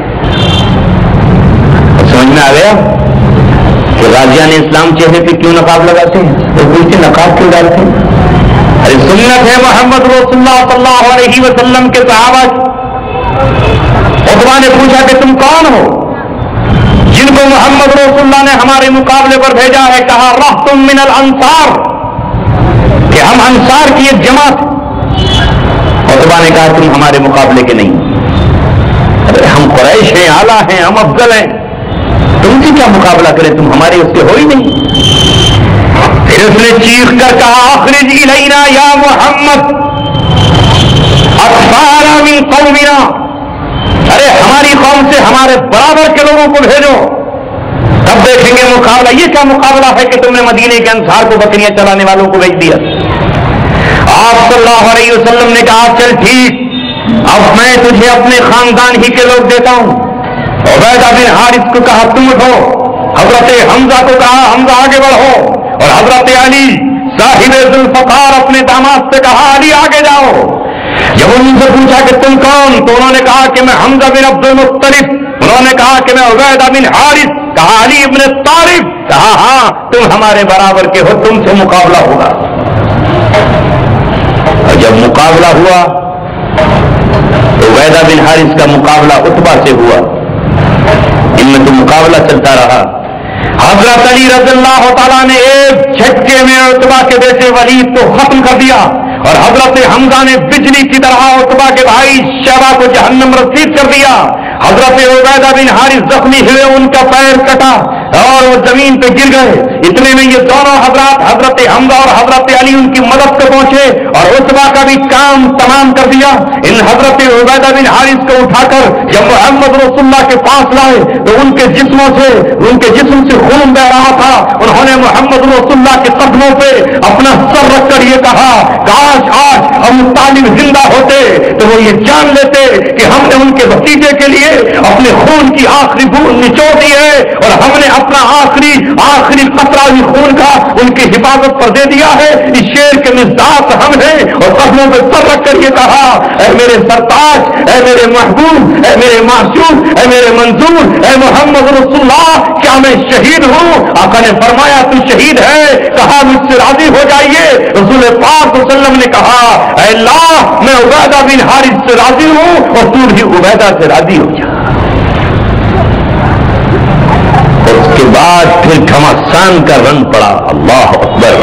S1: اور سمجھ میں آ گیا کہ غازیان اسلام چہرے پہ کیوں نقاب لگاتے ہیں؟ تو پوچھتے نقاب کیوں ڈالتے ہیں؟ ارے سنت ہے محمد رسول اللہ صلی اللہ علیہ وسلم کے صحابہ. عتبہ نے پوچھا کہ تم کون ہو جن کو محمد رسول اللہ نے ہمارے مقابلے پر بھیجا ہے؟ کہا رحتم من الانصار، کہ ہم انصار کی ایک جماعت. عتبہ نے کہا تم ہمارے مقابلے کے نہیں. ارے ہم قریش ہیں، اعلیٰ ہیں، ہم افضل ہیں، تم سے کیا مقابلہ کریں؟ تم ہمارے اس سے ہو ہی نہیں. پھر اس نے چیخ کر کہا اخرج الینا یا محمد اطفالنا من قومنا، ارے ہماری قوم سے ہمارے برابر کے لوگوں کو بھیجو، تب دیکھیں گے مقابلہ. یہ کیا مقابلہ ہے کہ تم نے مدینے کے انصار کو بکریاں چلانے والوں کو بھیج دیا؟ آپ صلی اللہ علیہ وسلم نے کہا چل ٹھیک، اب میں تجھے اپنے خاندان ہی کے لوگ دیتا ہوں. عبیدہ بن حارث کو کہا تم اٹھو، حضرت حمزہ کو کہا حمزہ آگے بڑھو، اور حضرت علی صاحب ذوالفقار اپنے داماد سے کہا علی آگے جاؤ. جب ان سے پوچھا کہ تم کون، تو انہوں نے کہا کہ میں حمزہ بن عبد المطلب. انہوں نے کہا کہ میں عبیدہ بن حارث. کہا علی ابن طالب. کہا ہاں تم ہمارے برابر کے ہو، تم سے مقابلہ ہوگا. اور جب مقابلہ ہوا تو عبیدہ بن حارث کا مقابلہ عتبہ سے ہوا، ان میں تو مقابلہ چلتا رہا۔ حضرت علی رضی اللہ تعالیٰ نے ایک جھٹکے میں عتبہ کے بیٹے ولید کو ختم کر دیا، اور حضرت حمزہ نے بجلی کی طرح عتبہ کے بھائی شیبہ کو جہنم رسید کر دیا۔ حضرت عبیدہ بن حارث زخمی ہوئے، ان کا پیر کٹا اور وہ زمین پہ گر گئے۔ اتنے میں یہ دونوں حضرات حضرت حمزہ اور حضرت علی ان کی مدد کو پہنچے اور عتبہ کا بھی کام تمام کر دیا۔ ان حضرت عبیدہ بن حارث کو اٹھا کر جب محمد رسول اللہ کے پاس لائے تو ان کے جسم سے خون بہ رہا تھا۔ انہوں نے محمد رسول اللہ کے قدموں پہ اپنا سر رکھ کر یہ کہا، کاش آج ہم طالب زندہ ہوتے تو وہ یہ جان لیتے کہ ہم نے ان کے بھتیجے کے لیے اپنے خون کی آخری بوند نچوڑ دی ہے، اور ہم نے اپنا آخری قطرہ بھی خون کا ان کی حفاظت پر دے دیا ہے۔ اس شیر کے مزداق ہم ہیں، اور قدموں پہ سر رکھ کر یہ کہا، اے میرے سرتاج، اے میرے محبوب، اے میرے معشوق، اے میرے منظور، اے محمد رسول اللہ، کیا میں شہید ہوں؟ آقا نے فرمایا تو شہید ہے، کہا مجھ سے راضی ہو جائیے۔ رسول پاک صلی اللہ علیہ وسلم نے کہا، اے اللہ میں عبیدہ بن حارث سے راضی ہوں اور تو بھی عبیدہ سے راضی ہو جا۔ اس کے بعد پھر گھمسان کا رنگ پڑا، اللہ اکبر۔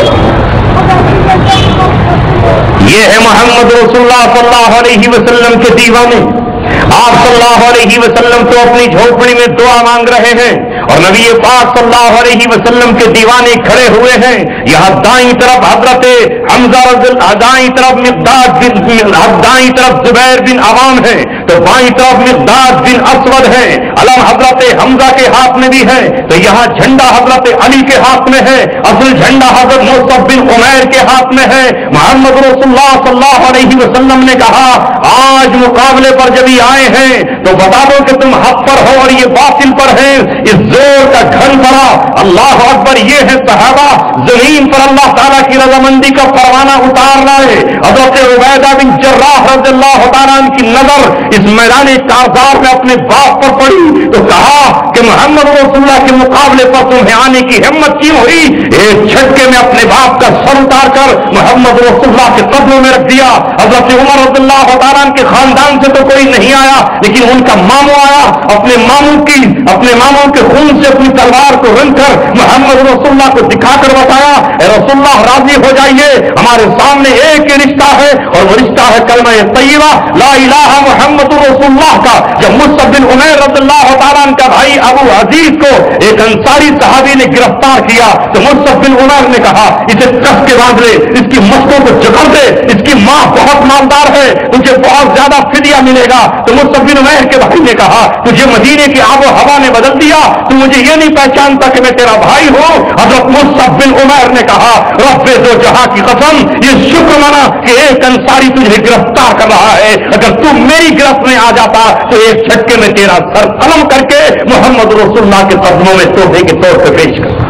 S1: یہ ہے محمد رسول اللہ صلی اللہ علیہ وسلم کے دیوانے۔ آپ صلی اللہ علیہ وسلم تو اپنی جھوپڑی میں دعا مانگ رہے ہیں اور نبی پاک صلی اللہ علیہ وسلم کے دیوانے کھڑے ہوئے ہیں۔ یہاں دائیں طرف حضرت حمزہ دائیں طرف دائیں طرف زبیر بن عوام ہے تو بائیں طرف مقداد بن اسود ہے۔ علم حضرت حمزہ کے ہاتھ میں بھی ہے تو یہاں جھنڈا حضرت علی کے ہاتھ میں ہے، اصل جھنڈا حضرت مصعب بن عمیر کے ہاتھ میں ہے۔ محمد رسول اللہ صلی اللہ علیہ وسلم نے کہا، آج مقابلے پر جب آئے ہیں تو بتا دو کہ تم حق پر ہو اور یہ باطل پر ہیں۔ اس زور کا گھن پڑا، اللہ اکبر۔ یہ ہے صحابہ، زمین پر اللہ تعالیٰ کی رضامندی کا پروانہ اتار رہے۔ حضرت عبیدہ بن جراح رضی اللہ تعالیٰ عنہ کی نظر اس میدان کارزار میں اپنے باپ پر پڑی تو کہا کہ محمد رسول اللہ کے مقابلے پر تمہیں آنے کی ہمت کیوں ہوئی؟ ایک جھٹکے میں اپنے باپ کا سر اتار کر محمد رسول اللہ کے قدموں میں رکھ دیا۔ حضرت عمر رضی اللہ تعالیٰ عنہ کے خاندان سے تو کوئی نہیں آیا، لیکن ان کا ماموں آیا، اپنے ماموں کے خون سے اپنی تلوار کو رنگ کر محمد رسول اللہ کو دکھا کر بتایا، اے رسول اللہ راضی ہو جائیے، ہمارے سامنے ایک ہی رشتہ ہے اور وہ رشتہ ہے کلمہ طیبہ لا الہ محمد رسول اللہ کا۔ جب مصعب بن عمیر رضی اللہ تعالیٰ عنہ کا بھائی ابو عزیز کو ایک انصاری صحابی نے گرفتار کیا تو مصعب بن عمیر نے کہا، اسے کس کے باندھ لے، اس کی مستوں کو جکڑ دے، اس کی ماں بہت مالدار ہے، تجھے بہت زیادہ فدیہ ملے گا۔ تو مصعب بن عمیر کے بھائی نے کہا، تجھے مدینے کی آب و ہوا نے بدل دیا، تو مجھے یہ نہیں پہچانتا کہ میں تیرا بھائی ہوں۔ حضرت مصعب بن عمیر نے کہا، رب دو جہاں کی قسم، یہ شکر منا کہ ایک انصاری تجھے گرفتار کر رہا ہے، اگر تو میری گرفت میں آ جاتا تو ایک جھٹکے میں تیرا سر قلم کر کے محمد رسول اللہ کے قدموں میں تحفے کے طور پہ پیش کر۔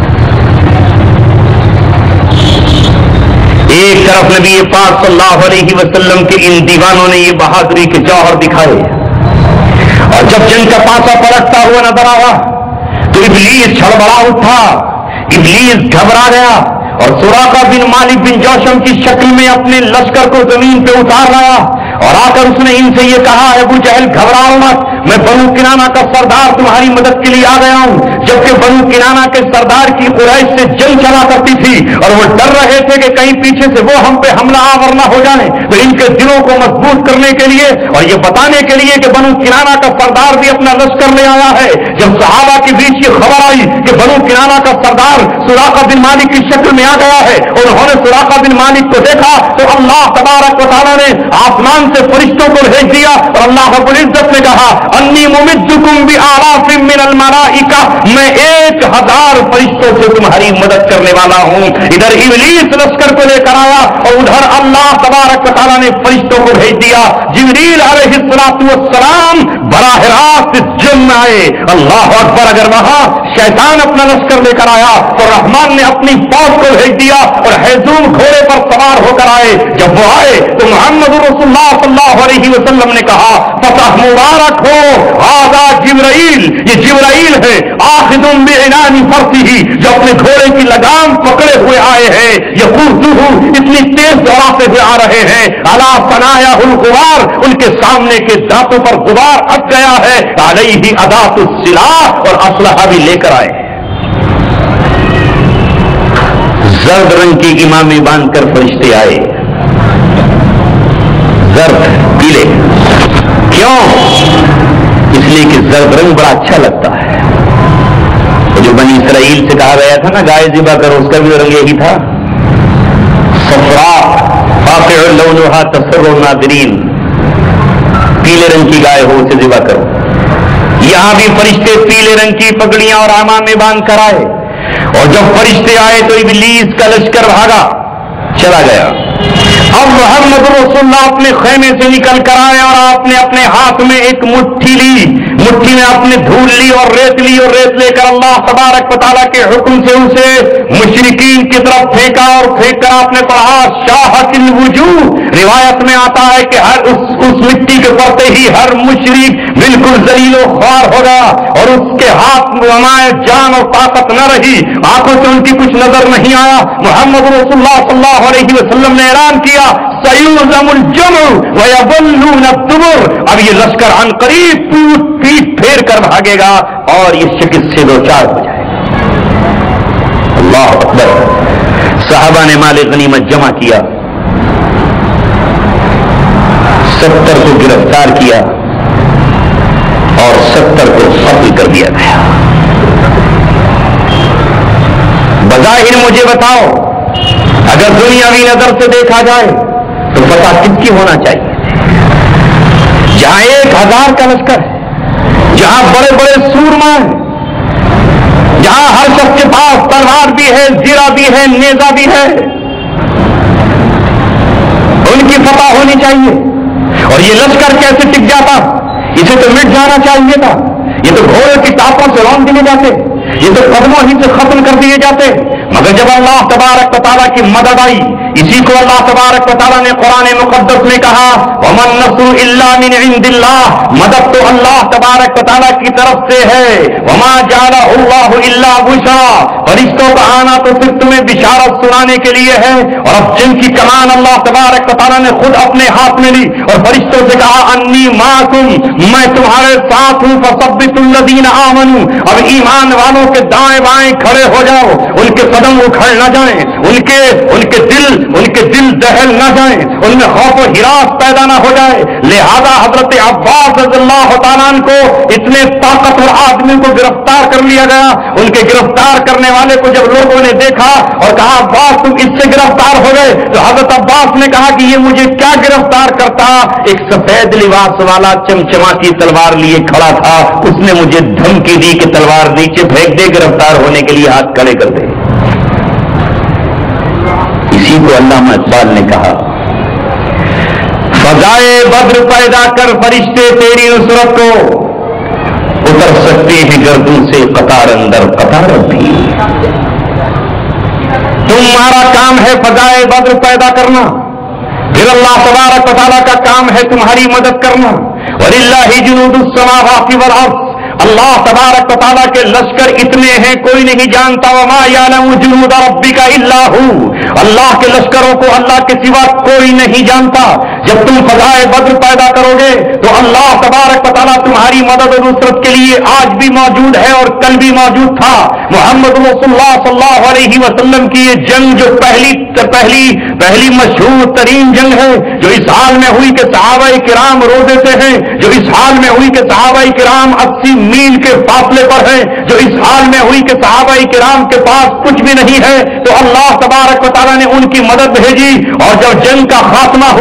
S1: ایک طرف نبی پاک صلی اللہ علیہ وسلم کے ان دیوانوں نے یہ بہادری کے جوہر دکھائے، اور جب جن کا پاسا پلٹتا ہوا نظر آیا تو ابلیس چھڑبڑا اٹھا، ابلیس گھبرا گیا اور سراقہ بن مالک بن جوشم کی شکل میں اپنے لشکر کو زمین پہ اتار لایا اور آ کر اس نے ان سے یہ کہا، ابو جہل گھبراؤ مت، میں بنو کنانہ کا سردار تمہاری مدد کے لیے آ گیا ہوں۔ جبکہ بنو کنانہ کے سردار کی قریش سے جنگ چلا کرتی تھی اور وہ ڈر رہے تھے کہ کہیں پیچھے سے وہ ہم پہ حملہ آور نہ ہو جائے، تو ان کے دلوں کو مضبوط کرنے کے لیے اور یہ بتانے کے لیے کہ بنو کنانہ کا سردار بھی اپنا لشکر لے آیا ہے، جب صحابہ کے بیچ یہ خبر آئی کہ بنو کنانہ کا سردار سراقہ بن مالک کی شکل میں آ گیا ہے اور انہوں نے سراقہ بن مالک کو دیکھا تو اللہ تبارک و تعالیٰ نے آسمان سے فرشتوں کو بھیج دیا اور اللہ رب العزت نے کہا، انی ممدکم بآلاف من الملائکہ، میں 1000 فرشتوں سے تمہاری مدد کرنے والا ہوں۔ ادھر ابلیس لشکر کو لے کر آیا اور ادھر اللہ تبارک و تعالیٰ نے فرشتوں کو بھیج دیا۔ جبریل علیہ السلام براہ راست جن میں آئے، اللہ اکبر۔ اگر وہاں
S2: शैतान अपना लश्कर लेकर आया तो रहमान ने अपनी फौज को भेज दिया और हैजूम घोड़े पर सवार होकर आए। जब वो आए तो मोहम्मद रसूलुल्लाह सल्लल्लाहु अलैहि वसल्लम ने कहा, फतह मुबारक हो, हाज़ा जिब्राइल, ये जिब्राइल है, आखिदुम बिइनानी फरसिही, जो अपने घोड़े की लगाम पकड़े हुए आए हैं, यक़ूदुहु, इतनी तेज दौड़ाते हुए आ रहे हैं, अला सनायाहुल गुबार, उनके सामने के दांतों पर गुबार हट गया है, अलैहि अदातुस सिलाह, और असलहा भी लेकर आए। जर्द रंग की इमामी बांधकर फरिश्ते आए, जर्द पीले, क्यों? इसलिए कि जर्द रंग बड़ा अच्छा लगता है। जो बनी इसराइल से कहा गया था ना गाय ज़िबा करो, उसका भी रंग यही था, सफरा फाक़िउ लौनुहा तसर्रु नाज़रीन, पीले रंग की गाय हो उसे ज़िबा करो। यहां भी फरिश्ते पीले रंग की पगड़ियां और आमामे बांध कर आए, और जब फरिश्ते आए तो इब्लीस का लश्कर भागा चला गया। अब मोहम्मद रसूलुल्लाह अपने खेमे से निकल कर आए और आपने अपने हाथ में एक मुट्ठी ली, मुट्ठी में आपने धूल ली और रेत ली, और रेत लेकर अल्लाह तबारक व तआला के हुक्म से उसे मुशरिकीन की तरफ फेंका, और फेंक कर आपने पढ़ा शाहतिल वुजूह। रिवायत में आता है कि हर उस मिट्टी के पड़ते ही हर मुशरिक बिल्कुल जलीलो ख्वार हो गया, और उसके हाथ में जान और ताकत न रही, आंखों से उनकी कुछ नजर नहीं आया। मोहम्मद रसूलुल्लाह सल्लल्लाहु अलैहि वसल्लम ने ऐलान किया, सयुज़मुल जमउ व यवल्लून अद-दुबुर, अब ये लश्कर अनकरीब पीठ फेर कर भागेगा और ये शिकस्त से दो चार हो जाएगा। अल्लाह अकबर। सहाबा ने माल गनीमत जमा किया, 70 को गिरफ्तार किया और 70 को कत्ल कर दिया गया। बज़ाहिर मुझे बताओ, अगर दुनियावी नजर से देखा जाए तो पता किसकी होना चाहिए? जहां 1000 का लश्कर है, जहां बड़े बड़े सूरमा हैं, जहां हर शख्स के पास तलवार भी है, जीरा भी है, नेजा भी है, उनकी फतह होनी चाहिए। और ये लश्कर कैसे टिक जाता? इसे तो मिट जाना चाहिए था। ये तो घोड़े की टापों से रौंद दिए जाते, ये तो कदमों ही से खत्म कर दिए जाते। मगर जब अल्लाह तबारक व तआला की मदद आई, इसी को अल्लाह तबारक व तआला ने कुरान मुक़द्दस में कहा, वमन नस्रु इल्ला मिन इंदिल्लाह, मदद तो अल्लाह तबारक व तआला की तरफ से है। वमा जअलहुल्लाहु इल्ला बुशरा, फरिश्तों का आना तो सिर्फ तुम्हें बिशारत सुनाने के लिए है। और अब जिनकी कमान अल्लाह तबारक व तआला ने खुद अपने हाथ में ली और फरिश्तों से कहा, अन्नी माकुम, मैं तुम्हारे साथ हूं, फसब्बितुल लज़ीना आमनू, अब ईमान वालों के दाएं बाएं खड़े हो जाओ, उनके कदम उखड़ न जाएं, उनके दिल दहल न जाएं, उनमें खौफ और हिरास पैदा न हो जाए। लिहाजा हजरत अब्बास रज़ियल्लाहु ताला अन्हु को इतने ताकतवर आदमी को गिरफ्तार कर लिया गया। उनके गिरफ्तार करने वाले को जब लोगों ने देखा और कहा, अब्बास तुम इससे गिरफ्तार हो गए, तो हजरत अब्बास ने कहा कि ये मुझे क्या गिरफ्तार करता? एक सफेद लिबास वाला चमचमाती तलवार लिए खड़ा था, उसने मुझे धमकी दी कि तलवार नीचे फेंक दे, गिरफ्तार होने के लिए हाथ खड़े कर दे। इसी को अल्लामा इकबाल ने कहा, फजाए बद्र पैदा कर फरिश्ते तेरी नुसरत को, उतर सकते हैं गर्दन से कतार अंदर कतार भी। तुम्हारा काम है फजाए बद्र पैदा करना, फिर अल्लाह तबारक व तआला का काम है तुम्हारी मदद करना। वलिल्लाहि जुनूदुस समावाति वल अर्ज़, अल्लाह तबारक व तआला के लश्कर इतने हैं कोई नहीं जानता। वमा यालमु जुनूद रब्बिका इल्ला हू, अल्लाह के लश्करों को अल्लाह के सिवा कोई नहीं जानता। जब तुम फजाए बद्र पैदा करोगे तो अल्लाह तबारक व तआला तुम्हारी मदद और नुसरत के लिए आज भी मौजूद है और कल भी मौजूद था। मोहम्मद रसूलुल्लाह सल्लल्लाहु अलैहि वसल्लम की ये जंग जो पहली मशहूर तरीन जंग है, जो इस हाल में हुई कि सहाबाए किराम रो देते हैं, जो इस हाल में हुई कि सहाबाए किराम 80 मील के फासले पर हैं, जो इस हाल में हुई कि सहाबाए किराम के पास कुछ भी नहीं है, तो अल्लाह तबारक व तआला ने उनकी मदद भेजी। और जब जंग का खात्मा हुआ तो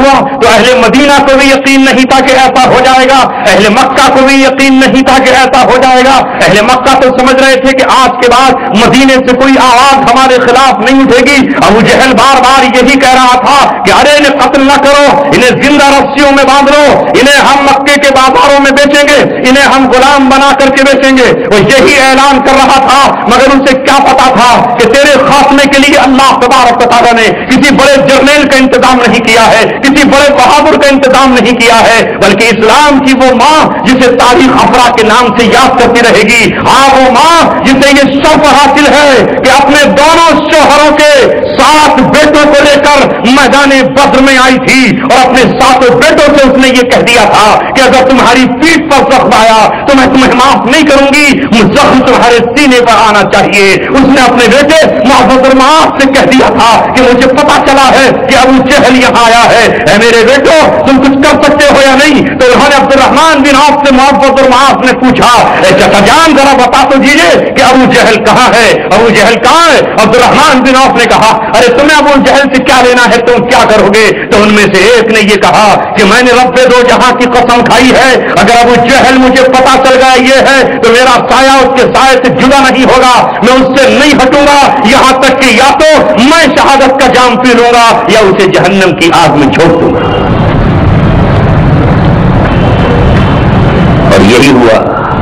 S2: تو اہل مدینہ کو بھی یقین نہیں تھا کہ ایسا ہو جائے گا، اہل مکہ کو بھی یقین نہیں تھا کہ ایسا ہو جائے گا. اہل مکہ تو سمجھ رہے تھے کہ آج کے بعد مدینے سے کوئی آواز ہمارے خلاف نہیں اٹھے گی. ابو جہل بار بار یہی کہہ رہا تھا کہ ارے انہیں قتل نہ کرو، انہیں زندہ رسیوں میں باندھ لو، انہیں ہم مکے کے بازاروں میں بیچیں گے، انہیں ہم غلام بنا کر کے بیچیں گے. وہ یہی اعلان کر رہا تھا، مگر اسے کیا پتا تھا کہ تیرے خاتمے کے لیے اللہ تبارک و تعالیٰ نے کسی بڑے جرنیل کا انتظام نہیں کیا ہے، کسی بڑے بہادر کا انتظام نہیں کیا ہے، بلکہ اسلام کی وہ ماں جسے تاریخ افرا کے نام سے یاد کرتی رہے گی. ہاں وہ ماں جسے یہ شرف حاصل ہے کہ اپنے دونوں شوہروں کے 7 بیٹوں کو لے کر میدان بدر میں آئی تھی اور اپنے 7 بیٹوں سے اس نے یہ کہہ دیا تھا کہ اگر تمہاری پیٹھ پر زخم آیا تو میں تمہیں معاف نہیں کروں گی، زخم تمہارے سینے پر آنا چاہیے. اس نے اپنے بیٹے محبت اور معاف سے کہہ دیا تھا کہ مجھے پتا چلا ہے کہ ابو جہل یہاں آیا ہے، اے میرے بیٹو تم کچھ کر سکتے ہو یا نہیں؟ تو انہوں نے عبد الرحمان بن عوف سے محبت اور معاف نے پوچھا، اے چچا جان ذرا بتا تو دیجیے کہ ابو جہل کہاں ہے، ابو جہل کہاں ہے؟ عبد الرحمان بن عوف نے کہا ارے تمہیں ابو جہل سے کیا لینا ہے، تم کیا کرو گے؟ تو ان میں سے ایک نے یہ کہا کہ میں نے رب دو جہاں کی قسم کھائی ہے، اگر ابو جہل مجھے پتا چل گیا یہ ہے تو میرا سایہ اس کے سائے سے جدا نہیں ہوگا، میں اس سے نہیں ہٹوں گا یہاں تک کہ یا تو میں شہادت کا جام پی لوں گا یا اسے جہنم کی آگ میں جھونک دوں گا. اور یہی ہوا.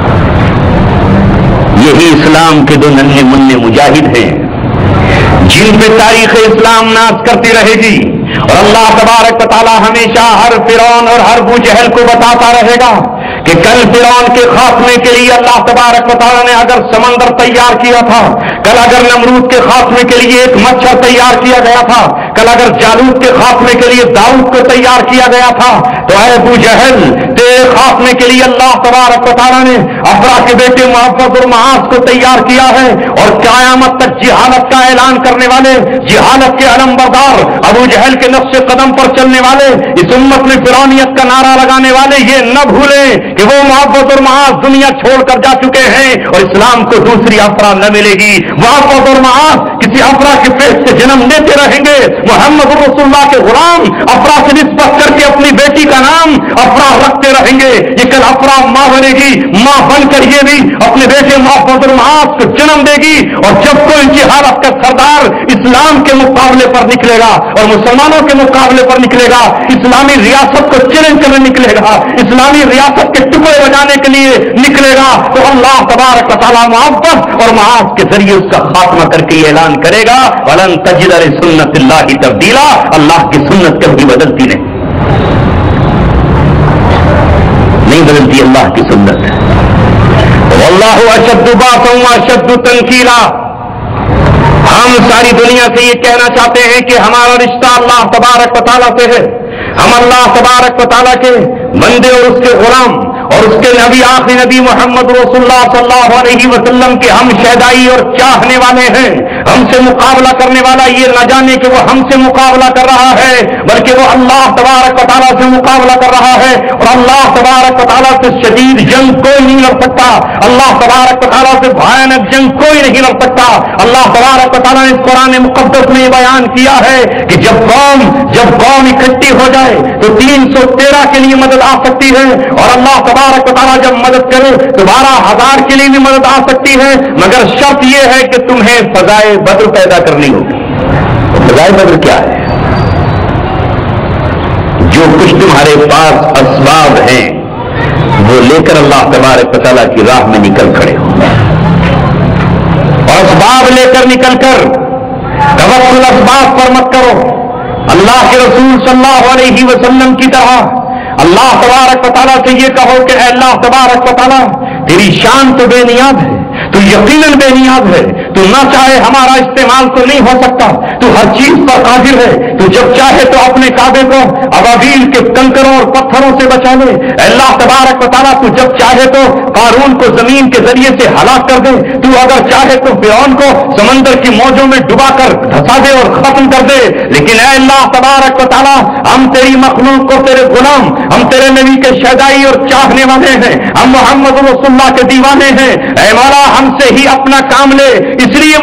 S2: یہی اسلام کے 2 ننھے منھے مجاہد ہیں جن پہ تاریخ اسلام ناز کرتی رہے گی. اور اللہ تبارک و تعالی ہمیشہ ہر فرعون اور ہر ابو جہل کو بتاتا رہے گا کہ کل فرعون کے خاتمے کے لیے اللہ تبارک و تعالی نے اگر سمندر تیار کیا تھا، کل اگر نمرود کے خاتمے کے لیے ایک مچھر تیار کیا گیا تھا، کل اگر جالوت کے خاتمے کے لیے داؤد کو تیار کیا گیا تھا، تو اے ابو جہل تیرے خاتمے کے لیے اللہ تبارک و تعالی نے افرا کے بیٹے محبت اور معاذ کو تیار کیا ہے. اور قیامت تک جہالت کا اعلان کرنے والے، جہالت کے علم بردار، ابو جہل کے نقش قدم پر چلنے والے، اس امت میں فرعونیت کا نعرہ لگانے والے یہ نہ بھولیں کہ وہ محبت اور معاذ دنیا چھوڑ کر جا چکے ہیں اور اسلام کو دوسری افرا نہ ملے گی. محبت اور معاذ کسی افرا کے پیٹ سے جنم لیتے رہیں گے. محمد رسول اللہ کے غلام افرا سے نسبت کر کے اپنی بیٹی کا نام افرا رکھتے رہیں گے. یہ کل افرا ماں بنے گی، ماں بن کر یہ بھی اپنے بیٹے محبت اور معاذ کو جنم دے گی. اور جب کوئی جہالت کا سردار اسلام کے مقابلے پر نکلے گا اور مسلمانوں کے مقابلے پر نکلے گا، اسلامی ریاست کو چیلنج کرنے نکلے گا، اسلامی ریاست کے ٹکڑے بجانے کے لیے نکلے گا، تو اللہ تبارک و تعالیٰ محبت اور معاذ کے ذریعے اس کا خاتمہ کر کے یہ اعلان کرے گا وَلَن تَجِدَ لِسُنَّتِ اللَّهِ تَبْدِيلًا. اللہ کی سنت کبھی بدلتی نہیں بدلتی اللہ کی سنت. وَاللَّهُ أَشَدُّ بَأْسًا وَأَشَدُّ تَنْكِيلًا. ہم ساری دنیا سے یہ کہنا چاہتے ہیں کہ ہمارا رشتہ اللہ تبارک و تعالیٰ سے ہے. ہم اللہ تبارک و تعالیٰ کے بندے اور اس کے غلام اور اس کے نبی آخری نبی محمد رسول اللہ صلی اللہ علیہ وسلم کے ہم شہدائی اور چاہنے والے ہیں. ہم سے مقابلہ کرنے والا یہ نہ جانے کہ وہ ہم سے مقابلہ کر رہا ہے، بلکہ وہ اللہ تبارک و تعالیٰ سے مقابلہ کر رہا ہے. اور اللہ تبارک و تعالیٰ سے شدید جنگ کوئی نہیں لڑ سکتا، اللہ تبارک و تعالیٰ سے بھیانک جنگ کوئی نہیں لڑ سکتا. اللہ تبارک و تعالیٰ نے اس قرآن مقدس میں یہ بیان کیا ہے کہ جب قوم اکٹھی ہو جائے تو 313 کے لیے مدد آ سکتی ہے، اور اللہ تبارک و تعالیٰ جب مدد کرے تو 12,000 کے لیے بھی مدد آ سکتی ہے، مگر شرط یہ ہے کہ تمہیں فضائے بدر پیدا کرنی ہوگی. فضائے بدر کیا ہے؟ جو کچھ تمہارے پاس اسباب ہیں وہ لے کر اللہ تبارک و تعالیٰ کی راہ میں نکل کھڑے ہو، اور اسباب لے کر نکل کر توکل اسباب پر مت کرو. اللہ کے رسول صلی اللہ علیہ وسلم کی طرح اللہ تبارک و تعالیٰ سے یہ کہو کہ اے اللہ تبارک و تعالیٰ تیری شان تو بے نیاز ہے، تو یقیناً بے نیاز ہے، تو نہ چاہے ہمارا استعمال تو نہیں ہو سکتا، تو ہر چیز پر قادر ہے، تو جب چاہے تو اپنے کعبے کو ابابیل کے کنکروں اور پتھروں سے بچا لے. اللہ تبارک و تعالیٰ تو جب چاہے تو قارون کو زمین کے ذریعے سے ہلاک کر دے، تو اگر چاہے تو فرعون کو سمندر کی موجوں میں ڈبا کر دھسا دے اور ختم کر دے. لیکن اے اللہ تبارک و تعالیٰ ہم تیری مخلوق کو تیرے غلام، ہم تیرے نبی کے شہدائی اور چاہنے والے ہیں، ہم محمد رسول اللہ کے دیوانے ہیں. اے مولا ہم سے ہی اپنا کام لے، اس لیے محمد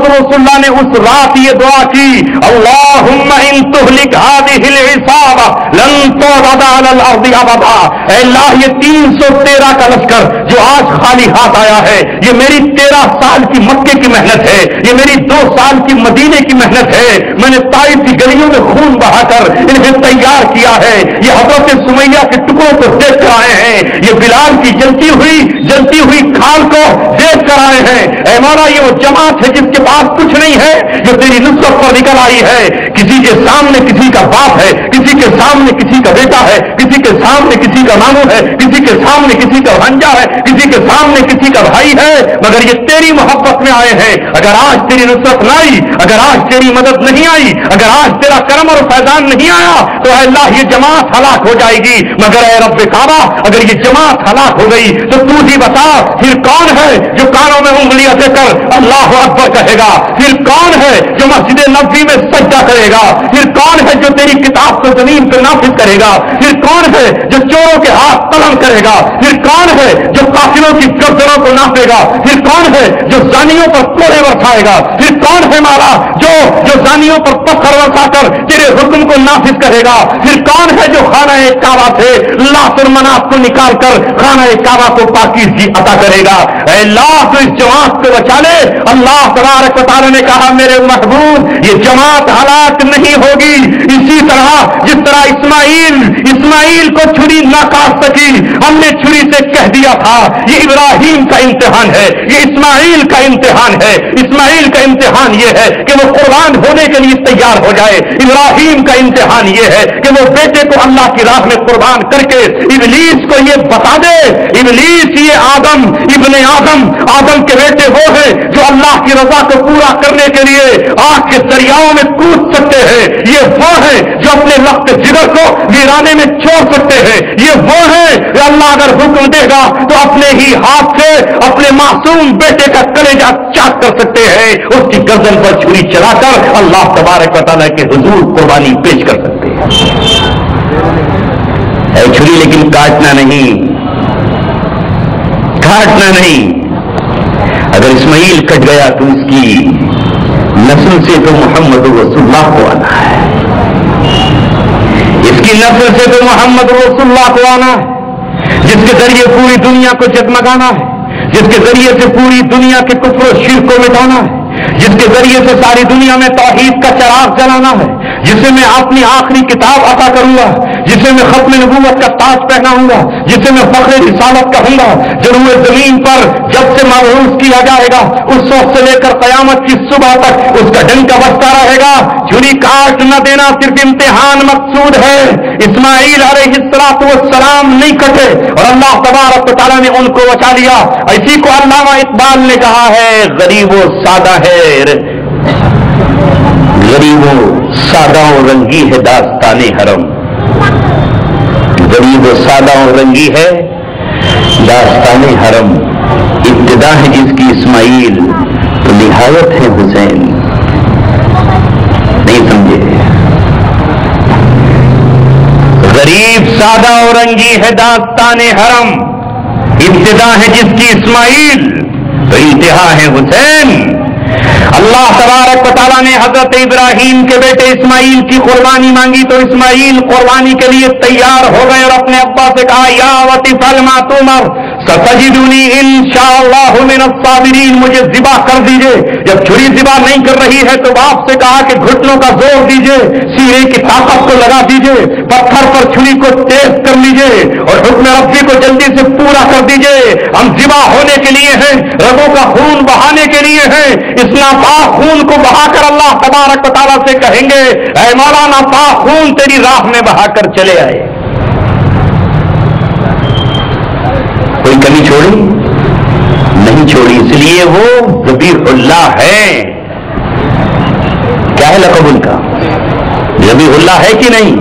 S2: رسول اللہ نے اس رات یہ دعا کی، اللہم ان تہلک ہذہ العصاب لن تعبد علی الارض ابدا، اے اللہ یہ 313 کا لشکر جو آج خالی ہاتھ آیا ہے، یہ میری 13 سال کی مکے کی محنت ہے، یہ میری 2 سال کی مدینے کی محنت ہے، میں نے طائف کی گلیوں میں خون بہا کر انہیں تیار کیا ہے، یہ حضرت سمیہ کے ٹکڑوں کو دیکھ کر آئے ہیں، یہ بلال کی جلتی ہوئی کھال کو دیکھ کر آئے ہیں، اے مولا یہ وہ جماعت ہے جس کے پاس کچھ نہیں ہے، جو تیری نصرت پر نکل آئی ہے، کسی کے سامنے کسی کا باپ ہے، کسی کے سامنے کسی کا بیٹا ہے، کسی کے سامنے کسی کا ماموں ہے، کسی کے سامنے کسی کا بھانجا ہے، کسی کے سامنے کسی کا بھائی ہے، مگر یہ تیری محبت میں آئے ہیں۔ اگر آج تیری نصرت نہ آئی، اگر آج تیری مدد نہیں آئی، اگر آج تیرا کرم اور فیضان نہیں آیا تو اے اللہ یہ جماعت ہلاک ہو جائے گی، مگر اے رب کعبہ اگر یہ جماعت ہلاک ہو گئی تو تو ہی بتا پھر کون ہے جو کانوں میں انگلیاں دے کر اللہ اکبر کہے گا، پھر کون ہے جو مسجد نبوی میں سجدہ کرے گا، پھر کون ہے جو تیری کتاب کو زمین پہ نافذ کرے گا، پھر کون ہے جو چوروں کے ہاتھ قلم کرے گا، پھر کون ہے جو قاتلوں کی گردنوں کو ناپے گا، پھر کون ہے جو زانیوں پر کوڑے برسائے گا، پھر کون ہے مالا جو زانیوں پر پتھر برسا کر تیرے حکم کو نافذ کرے گا، پھر کون ہے جو خانہ کعبہ سے لات اور منات کو نکال کر خانہ کعبہ کو پاکیزگی عطا کرے گا۔ اے اللہ تو اس جماعت کو بچا لے۔ اللہ تبارک و تعالی نے کہا میرے محبوب یہ جماعت ہلاک نہیں ہوگی، اسی طرح جس طرح اسماعیل کو چھری نہ کاٹ سکی، ہم نے چھری سے کہہ دیا تھا یہ ابراہیم کا امتحان ہے، یہ اسماعیل کا امتحان ہے۔ اسماعیل کا امتحان یہ ہے کہ وہ قربان ہونے کے لیے تیار ہو جائے، ابراہیم کا امتحان یہ ہے کہ وہ بیٹے کو اللہ کی راہ میں قربان کر کے ابلیس کو یہ بتا دے، ابلیس یہ آدم کے بیٹے وہ ہیں جو اللہ کی رضا کو پورا کرنے کے لیے آگ کے دریاؤں میں کود سکتے ہیں، یہ وہ ہیں جو اپنے لخت جگر کو ویرانے میں چھوڑ سکتے ہیں، یہ وہ ہیں کہ اللہ اگر حکم دے گا تو اپنے ہی ہاتھ سے اپنے معصوم بیٹے کا کلیجہ چاک کر سکتے ہیں، اس کی گردن پر چھری چلا کر اللہ تبارک و تعالیٰ کے حضور قربانی پیش کر سکتے ہیں۔ اے چھری لیکن کاٹنا نہیں، اگر اسماعیل کٹ گیا تو اس کی نسل سے تو محمد رسول اللہ کو آنا ہے، اس کی نسل سے تو محمد رسول اللہ کو آنا ہے، جس کے ذریعے پوری دنیا کو جگمگانا ہے، جس کے ذریعے سے پوری دنیا کے کفر و شرک کو مٹانا ہے، جس کے ذریعے سے ساری دنیا میں توحید کا چراغ جلانا ہے، جسے میں اپنی آخری کتاب عطا کروں گا، جسے میں ختم نبوت کا تاج پہناؤں گا، جسے میں فخر رسالت کہوں گا، جو روئے زمین پر جب سے مبعوث کیا جائے گا اس وقت سے لے کر قیامت کی صبح تک اس کا ڈنکا بجتا رہے گا۔ چھری کاٹ نہ دینا صرف امتحان مقصود ہے۔ اسماعیل علیہ السلام نہیں کٹے اور اللہ تبارک و تعالیٰ نے ان کو بچا لیا۔ اسی کو علامہ اقبال نے کہا ہے غریب و سادہ ہے، غریب و سادہ و رنگی ہے داستان حرم، غریب و سادہ و رنگی ہے داستان حرم، ابتدا ہے جس کی اسماعیل تو نہایت ہے حسین۔ نہیں سمجھے؟ غریب سادہ و رنگی ہے داستان حرم، ابتدا ہے جس کی اسماعیل تو انتہا ہے حسین۔ اللہ تبارک و تعالیٰ نے حضرت ابراہیم کے بیٹے اسماعیل کی قربانی مانگی تو اسماعیل قربانی کے لیے تیار ہو گئے اور اپنے ابا سے کہا یا وتی فعل ما تؤمر ستجدنی انشاءاللہ من الصابرین، مجھے ذبح کر دیجئے۔ جب چھری ذبح نہیں کر رہی ہے تو باپ سے کہا کہ گھٹنوں کا زور دیجئے، سینے کی طاقت کو لگا دیجئے، پتھر پر چھری کو تیز کر لیجئے اور حکم ربی کو جلدی سے پورا کر دیجئے۔ ہم ذبح ہونے کے لیے ہیں، رگوں کا خون بہانے کے لیے ہیں، اس ناپاک خون کو بہا کر اللہ تبارک و تعالیٰ سے کہیں گے اے مولا ناپاک خون تیری راہ میں بہا کر چلے آئے۔ کوئی کمی چھوڑی؟ نہیں چھوڑی، اس لیے وہ ذبیح اللہ ہے۔ کیا ہے لقب ان کا؟ ذبیح اللہ ہے کہ نہیں؟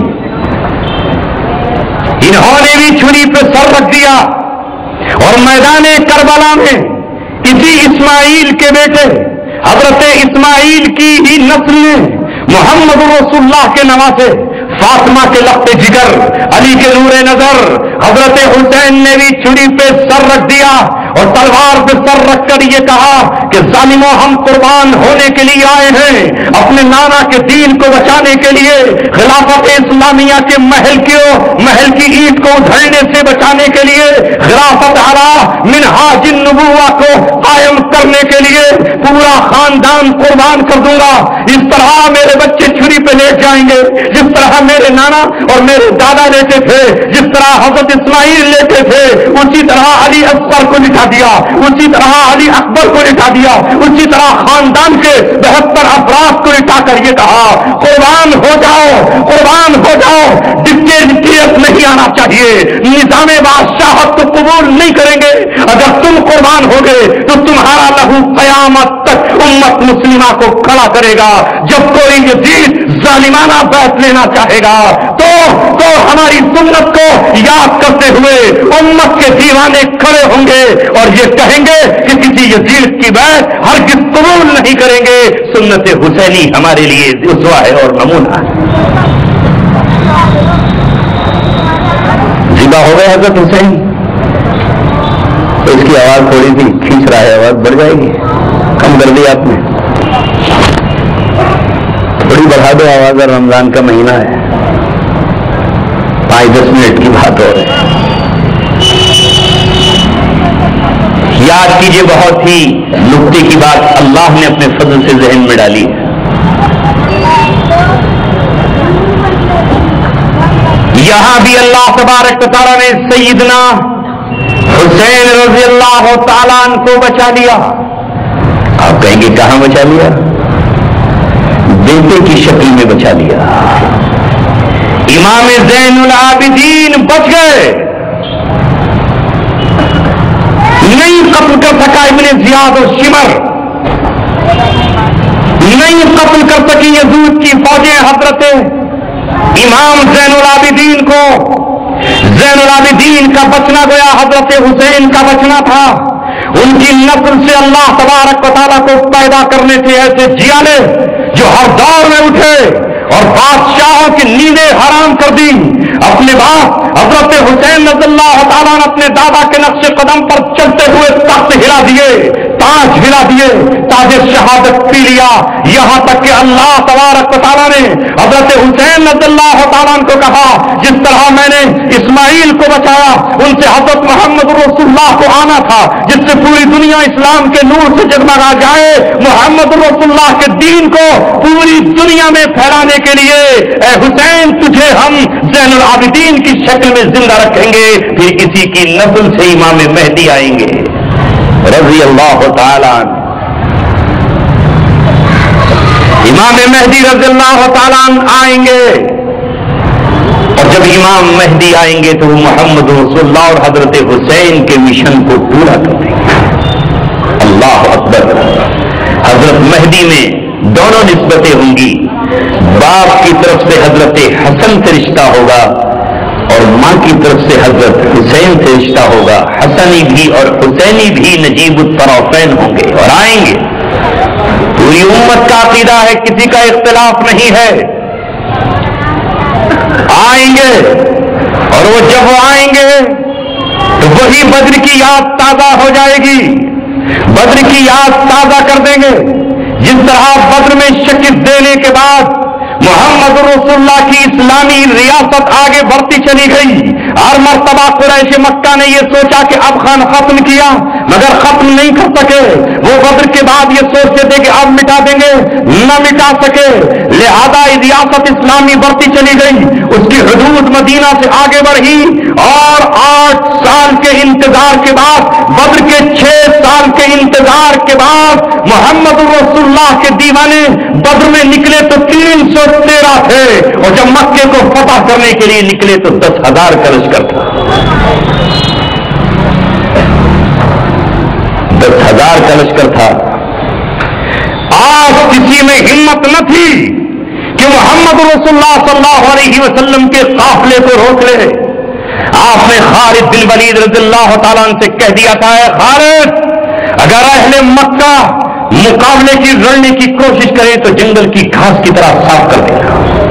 S2: انہوں نے بھی چھری پہ سر رکھ دیا اور میدان کربلا میں کسی اسماعیل کے بیٹے حضرت اسماعیل کی ہی نسل نے محمد رسول اللہ کے نواسے فاطمہ کے لخت جگر، علی کے نور نظر حضرت حسین نے بھی چھری پہ سر رکھ دیا اور تلوار پہ سر رکھ کر یہ کہا کہ ظالموں ہم قربان ہونے کے لیے آئے ہیں، اپنے نانا کے دین کو بچانے کے لیے، خلافت اسلامیہ کے محل کی اینٹ کو ادھڑنے سے بچانے کے لیے، خلافت علی منہاج النبوہ کو قائم کرنے کے لیے پورا خاندان قربان کر دوں گا۔ اس طرح میرے بچے چھری پہ لیٹ جائیں گے، جس طرح میرے نانا اور میرے دادا لیتے تھے، جس طرح حضرت اسماعیل لیتے تھے، اسی طرح علی اکبر کو لٹا دیا، اسی طرح علی اکبر کو لٹا دیا، اسی طرح خاندان کے 72 افراد کو لٹا کر یہ کہا قربان ہو جاؤ، قربان ہو جاؤ۔ ڈکٹیٹریٹ نہیں آنا چاہیے، نظام بادشاہت کو قبول نہیں کریں گے۔ اگر تم قربان ہوگے تو تمہارا لہو قیامت تک امت مسلمہ کو کھڑا کرے گا۔ جب کوئی یزید ظالمانہ بیعت لینا چاہے گا تو ہماری سنت کو یاد کرتے ہوئے امت کے دیوانے کھڑے ہوں گے اور یہ کہیں گے کہ کسی یزید کی بیعت ہرگز قبول نہیں کریں گے۔ سنت حسینی ہمارے لیے اسوہ ہے اور نمونہ ہے۔ ذبح ہو گئے حضرت حسین، تو اس کی آواز تھوڑی سی کھینچ رہا ہے، آواز بڑھ جائے گی، کم کر دی آپ نے، بڑی بڑھا دو آواز، اور رمضان کا مہینہ ہے، 5-10 منٹ کی بات ہو رہی ہے۔ یاد کیجئے بہت ہی نکتے کی بات اللہ نے اپنے فضل سے ذہن میں ڈالی ہے۔ یہاں بھی اللہ تبارک و تعالیٰ نے سیدنا حسین رضی اللہ تعالیٰ عنہ کو بچا لیا۔ آپ کہیں گے کہاں بچا لیا؟ بیٹے کی شکل میں بچا لیا۔ امام زین العابدین بچ گئے، نہیں قتل کر سکا ابن زیاد و شمر، نہیں قتل کر سکی یزید کی فوجیں حضرت امام زین العابدین کو۔ زین العابدین کا بچنا گویا حضرت حسین کا بچنا تھا۔ ان کی نسل سے اللہ تبارک و تعالیٰ کو پیدا کرنے سے ایسے جیالے جو ہر دور میں اٹھے اور بادشاہوں کی نیندیں حرام کر دی۔ اپنے باپ حضرت حسین رضی اللہ تعالیٰ نے اپنے دادا کے نقش قدم پر چلتے ہوئے تخت ہلا دیے، تاج ہلا دیے، تاج شہادت پی لیا، یہاں تک کہ اللہ تبارک و تعالیٰ نے حضرت حسین رضی اللہ تعالیٰ کو کہا جس طرح میں نے اسماعیل کو بچایا، ان سے حضرت محمد رسول اللہ کو آنا تھا جس سے پوری دنیا اسلام کے نور سے جگمگا جائے۔ محمد رسول اللہ کے دین کو پوری دنیا میں پھیلانے کے لیے اے حسین تجھے ہم زین العابدین کی شکل میں زندہ رکھیں گے، پھر اسی کی نسل سے امام مہدی آئیں گے رضی اللہ تعالیٰ عنہ۔ امام مہدی رضی اللہ تعالیٰ عنہ آئیں گے، اور جب امام مہدی آئیں گے تو وہ محمد رسول اللہ اور حضرت حسین کے مشن کو پورا کر دیں گے۔ اللہ اکبر۔ حضرت مہدی میں دونوں نسبتیں ہوں گی، باپ کی طرف سے حضرت حسن سے رشتہ ہوگا اور ماں کی طرف سے حضرت حسین سے رشتہ ہوگا۔ حسنی بھی اور حسینی بھی نجیب الطرفین ہوں گے اور آئیں گے۔ پوری امت کا عقیدہ ہے، کسی کا اختلاف نہیں ہے، آئیں گے۔ اور وہ جب وہ آئیں گے تو وہی بدر کی یاد تازہ ہو جائے گی، بدر کی یاد تازہ کر دیں گے۔ جس طرح بدر میں شکست دینے کے بعد محمد رسول اللہ کی اسلامی ریاست آگے بڑھتی چلی گئی، ہر مرتبہ قریش مکہ نے یہ سوچا کہ اب خان ختم کیا مگر ختم نہیں کر سکے، وہ بدر کے بعد یہ سوچتے تھے کہ اب مٹا دیں گے، نہ مٹا سکے، لہذا ریاست اسلامی بڑھتی چلی گئی، اس کی حدود مدینہ سے آگے بڑھی، اور 8 سال کے انتظار کے بعد، بدر کے 6 سال کے انتظار کے بعد محمد رسول اللہ کے دیوانے بدر میں نکلے تو 313 تھے، اور جب مکے کو فتح کرنے کے لیے نکلے تو 10,000 کا لشکر تھا، 10,000 کا لشکر تھا۔ آج کسی میں ہمت نہ تھی کہ محمد رسول اللہ صلی اللہ علیہ وسلم کے قافلے کو روک لے۔ آپ نے خالد بن ولید رضی اللہ تعالیٰ عنہ سے کہہ دیا تھا، اے خالد اگر اہل مکہ مقابلے کی لڑنے کی کوشش کریں تو جنگل کی گھاس کی طرح صاف کر دینا۔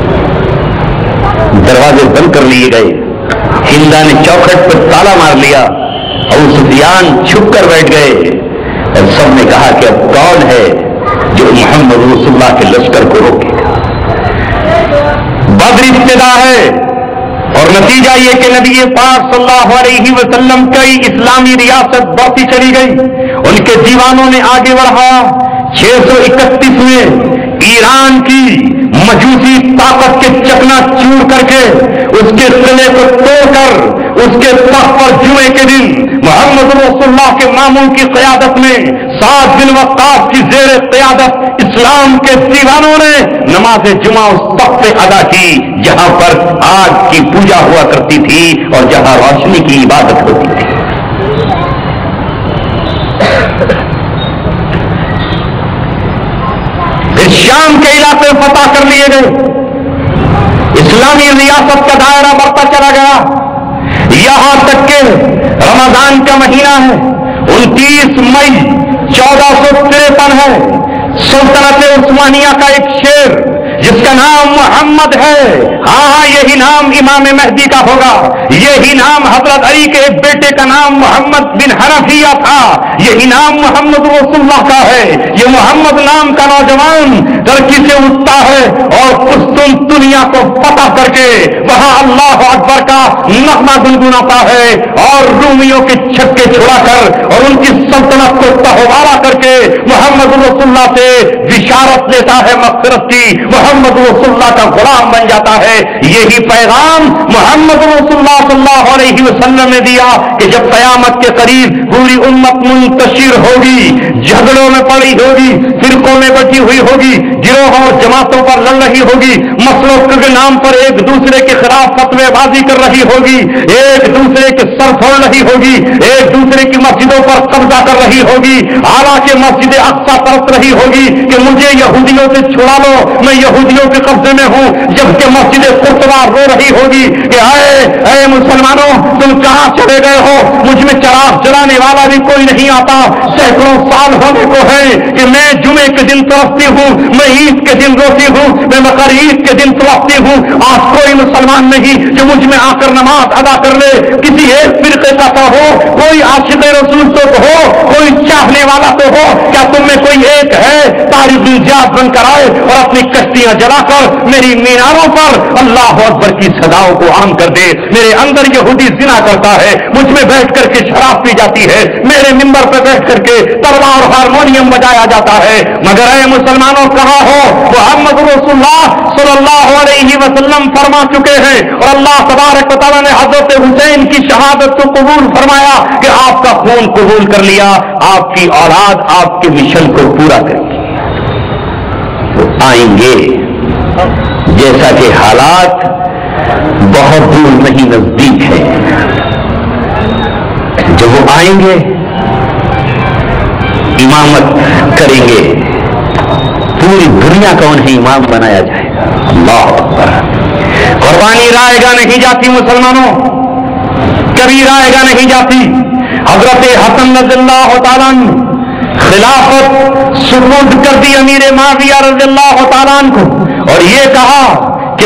S2: دروازے بند کر لیے گئے، ہندا نے چوکھٹ پر تالا مار لیا، ابو سفیان چھپ کر بیٹھ گئے، اور سب نے کہا کہ اب کون ہے جو محمد رسول اللہ کے لشکر کو روکے گا؟ بدر ابتدا ہے اور نتیجہ یہ کہ نبی پاک صلی اللہ علیہ وسلم کی اسلامی ریاست بڑھتی چلی گئی، ان کے دیوانوں نے آگے بڑھایا۔ 631 میں ایران کی مجوسی طاقت کے چکنا چور کر کے اس کے قلعے کو توڑ کر اس کے تخت پر جمعے کے دن محمد رسول اللہ کے مامون کی قیادت میں 7 بن وقاص کی زیر قیادت اسلام کے دیوانوں نے نماز جمعہ اس تخت پہ ادا کی جہاں پر آگ کی پوجا ہوا کرتی تھی اور جہاں روشنی کی عبادت ہوتی تھی۔ پھر شام کے علاقے فتح کر لیے گئے، اسلامی ریاست کا دائرہ بڑھتا چلا گیا، یہاں تک کہ رمضان کا مہینہ ہے، 29 مئی 1453 ہے، سلطنت عثمانیہ کا ایک شیر جس کا نام محمد ہے، ہاں یہی نام امام مہدی کا ہوگا، یہی نام حضرت علی کے ایک بیٹے کا نام محمد بن حنفیہ تھا، یہی نام محمد رسول اللہ کا ہے۔ یہ محمد نام کا نوجوان ترکی سے اٹھتا ہے اور قسطنطنیہ کو فتح کر کے وہاں اللہ اکبر کا نغمہ گنگناتا ہے اور رومیوں کے چھکے چھڑا کر اور ان کی سلطنت کو تہوارا کر کے محمد رسول اللہ سے بشارت لیتا ہے مغفرت کی، محمد رسول اللہ کا غلام بن جاتا ہے۔ یہی پیغام محمد رسول اللہ صلی اللہ علیہ وسلم نے دیا کہ جب قیامت کے قریب پوری امت منتشر ہوگی، جھگڑوں میں پڑی ہوگی، فرقوں میں بٹی ہوئی ہوگی، گروہوں اور جماعتوں پر لڑ رہی ہوگی، مسلوں کے نام پر ایک دوسرے کے خلاف فتوے بازی کر رہی ہوگی، ایک دوسرے کے سر پھوڑ رہی ہوگی، ایک دوسرے کی مسجدوں پر قبضہ کر رہی ہوگی، حالانکہ مسجد اقصی پرست رہی ہوگی کہ مجھے یہودیوں سے چھڑا لو، میں یہودیوں کے قبضے میں ہوں، جبکہ مسجد قرطبہ رو رہی ہوگی کہ اے مسلمانوں تم کہاں چلے گئے ہو، مجھ میں چراغ جلانے والا بھی کوئی نہیں آتا، سینکڑوں سال ہونے کو ہے کہ میں جمعے کے دن ترستی ہوں، میں عید کے دن روتی ہوں، میں بقر عید کے دن ترستی ہوں، آج کوئی مسلمان نہیں جو مجھ میں آ کر نماز ادا کر لے، کسی ایک فرقے کا تو ہو، کوئی عاشق رسول تو ہو، کوئی چاہنے والا تو ہو، کیا تم میں کوئی ایک ہے تاریخ الجاد بن کر آئے اور اپنی کشتیاں جلا کر میری میناروں پر اللہ اکبر کی صداؤں کو عام کر دے؟ میرے اندر یہودی زنا کرتا ہے، مجھ میں بیٹھ کر کے شراب پی جاتی ہے، میرے ممبر پہ بیٹھ کر کے تبلا اور ہارمونیم بجایا جاتا ہے، مگر اے مسلمانوں کہاں ہو؟ محمد رسول اللہ صلی اللہ علیہ وسلم فرما چکے ہیں اور اللہ تبارک و تعالیٰ نے حضرت حسین کی شہادت کو قبول فرمایا کہ آپ کا خون قبول کر لیا، آپ کی اولاد آپ کے مشن کو پورا کرے گی۔ وہ آئیں گے جیسا کہ حالات بہت دور نہیں نزدیک ہے، جب وہ آئیں گے امامت کریں گے، پوری دنیا کا انہیں امام بنایا جائے گا۔ اللہ اکبر۔ قربانی رائے گاہ نہیں جاتی مسلمانوں، کبھی رائے گاہ نہیں جاتی۔ حضرت حسن رضی اللہ تعالیٰ عنہ خلافت سپرد کر دی امیر معاویہ رضی اللہ تعالیٰ عنہ کو اور یہ کہا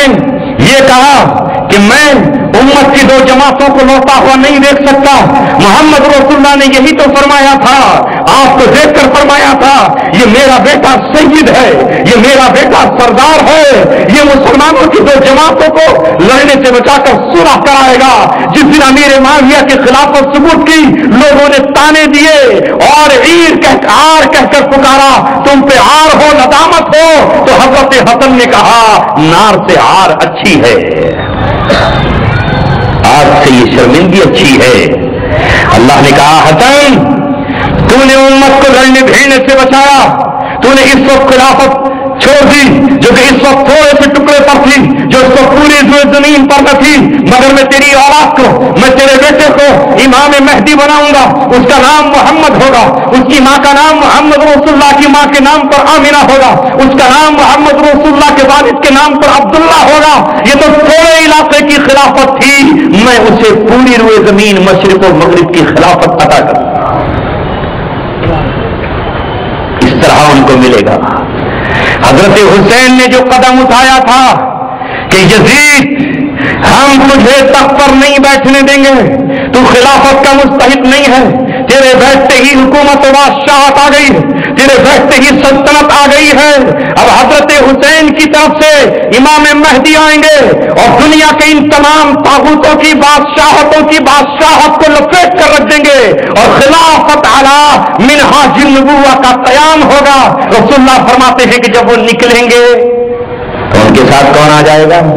S2: کہ میں امت کی 2 جماعتوں کو لوٹا ہوا نہیں دیکھ سکتا۔ محمد رسول اللہ نے یہی تو فرمایا تھا، آپ کو دیکھ کر فرمایا تھا یہ میرا بیٹا سید ہے، یہ میرا بیٹا سردار ہے، یہ مسلمانوں کی 2 جماعتوں کو لڑنے سے بچا کر صلح کرائے گا۔ جس دن امیر معاویہ کے خلافت ثبوت کی، لوگوں نے تانے دیے اور آر کہہ کر پکارا، تم پہ آر ہو ندامت ہو، تو حضرت حسن نے کہا نار سے آر اچھی ہے، آج سے یہ شرمندگی اچھی ہے۔ اللہ نے کہا حسن تو نے امت کو لڑنے بھیڑنے سے بچایا، تو نے اس وقت خلافت چھوڑ دی جو کہ اس وقت تھوڑے سے ٹکڑے پر تھی، جو اس وقت پوری زمین پر نہ تھی، مگر میں تیری اولاد کو، میں تیرے بیٹے کو امام مہدی بناؤں گا، اس کا نام محمد ہوگا، اس کی ماں کا نام محمد رسول اللہ کی ماں کے نام پر آمینہ ہوگا، اس کا نام محمد رسول اللہ کے والد کے نام پر عبداللہ ہوگا۔ یہ تو تھوڑے علاقے کی خلافت تھی، میں اسے پوری روئے زمین مشرق و مغرب کی خلافت عطا کروں گا۔ اس طرح ان کو ملے گا۔ حضرت حسین نے جو قدم اٹھایا تھا کہ یزید ہم تجھے تخت پر نہیں بیٹھنے دیں گے، تو خلافت کا مستحق نہیں ہے، تیرے بیٹھتے ہی حکومت و بادشاہت آ گئی ہے، تیرے بیٹھتے ہی سلطنت آ گئی ہے۔ اب حضرت حسین کی طرف سے امام مہدی آئیں گے اور دنیا کے ان تمام طاغوتوں کی بادشاہتوں کی بادشاہت کو لپیٹ کر رکھ دیں گے اور خلافت اعلی منہاج النبوہ کا قیام ہوگا۔ رسول اللہ فرماتے ہیں کہ جب وہ نکلیں گے تو ان کے ساتھ کون آ جائے گا؟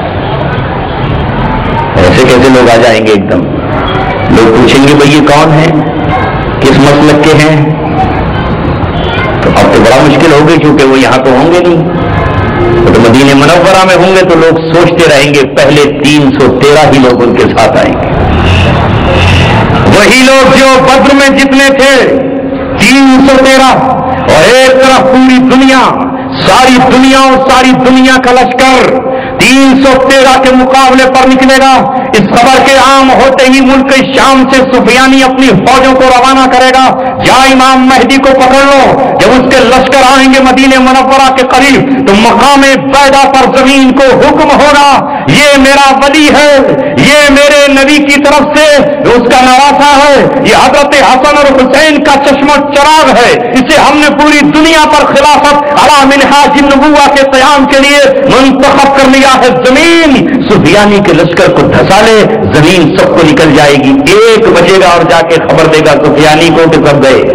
S2: ایسے کیسے لوگ آ جائیں گے؟ ایک دم لوگ پوچھیں گے بھئی یہ کون ہیں، کس مسلک کے ہیں؟ تو اب تو بڑا مشکل ہوگی، کیونکہ وہ یہاں تو ہوں گے نہیں، تو مدینہ منورہ میں ہوں گے تو لوگ سوچتے رہیں گے پہلے 313 ہی لوگ ان کے ساتھ آئیں گے، وہی لوگ جو بدر میں جتنے تھے 313، اور ایک طرف پوری دنیا، ساری دنیا اور ساری دنیا کا لشکر 313 کے مقابلے پر نکلے گا۔ اس خبر کے عام ہوتے ہی ملک شام سے سفیانی اپنی فوجوں کو روانہ کرے گا، یا امام مہدی کو پکڑ لو۔ جب اس کے لشکر آئیں گے مدینہ منورہ کے قریب تو مقام بیضا پر زمین کو حکم ہوگا، یہ میرا ولی ہے، یہ میرے نبی کی طرف سے اس کا نواسا ہے، یہ حضرت حسن اور حسین کا چشم و چراغ ہے، اسے ہم نے پوری دنیا پر خلافت علی منہاج النبوہ کے قیام کے لیے منتخب کر لیا ہے۔ زمین سفیانی کے لشکر کو دھسا لے، زمین سب کو نکل جائے گی، 1 بجے گا اور جا کے خبر دے گا سفیانی کو کہ سب گئے،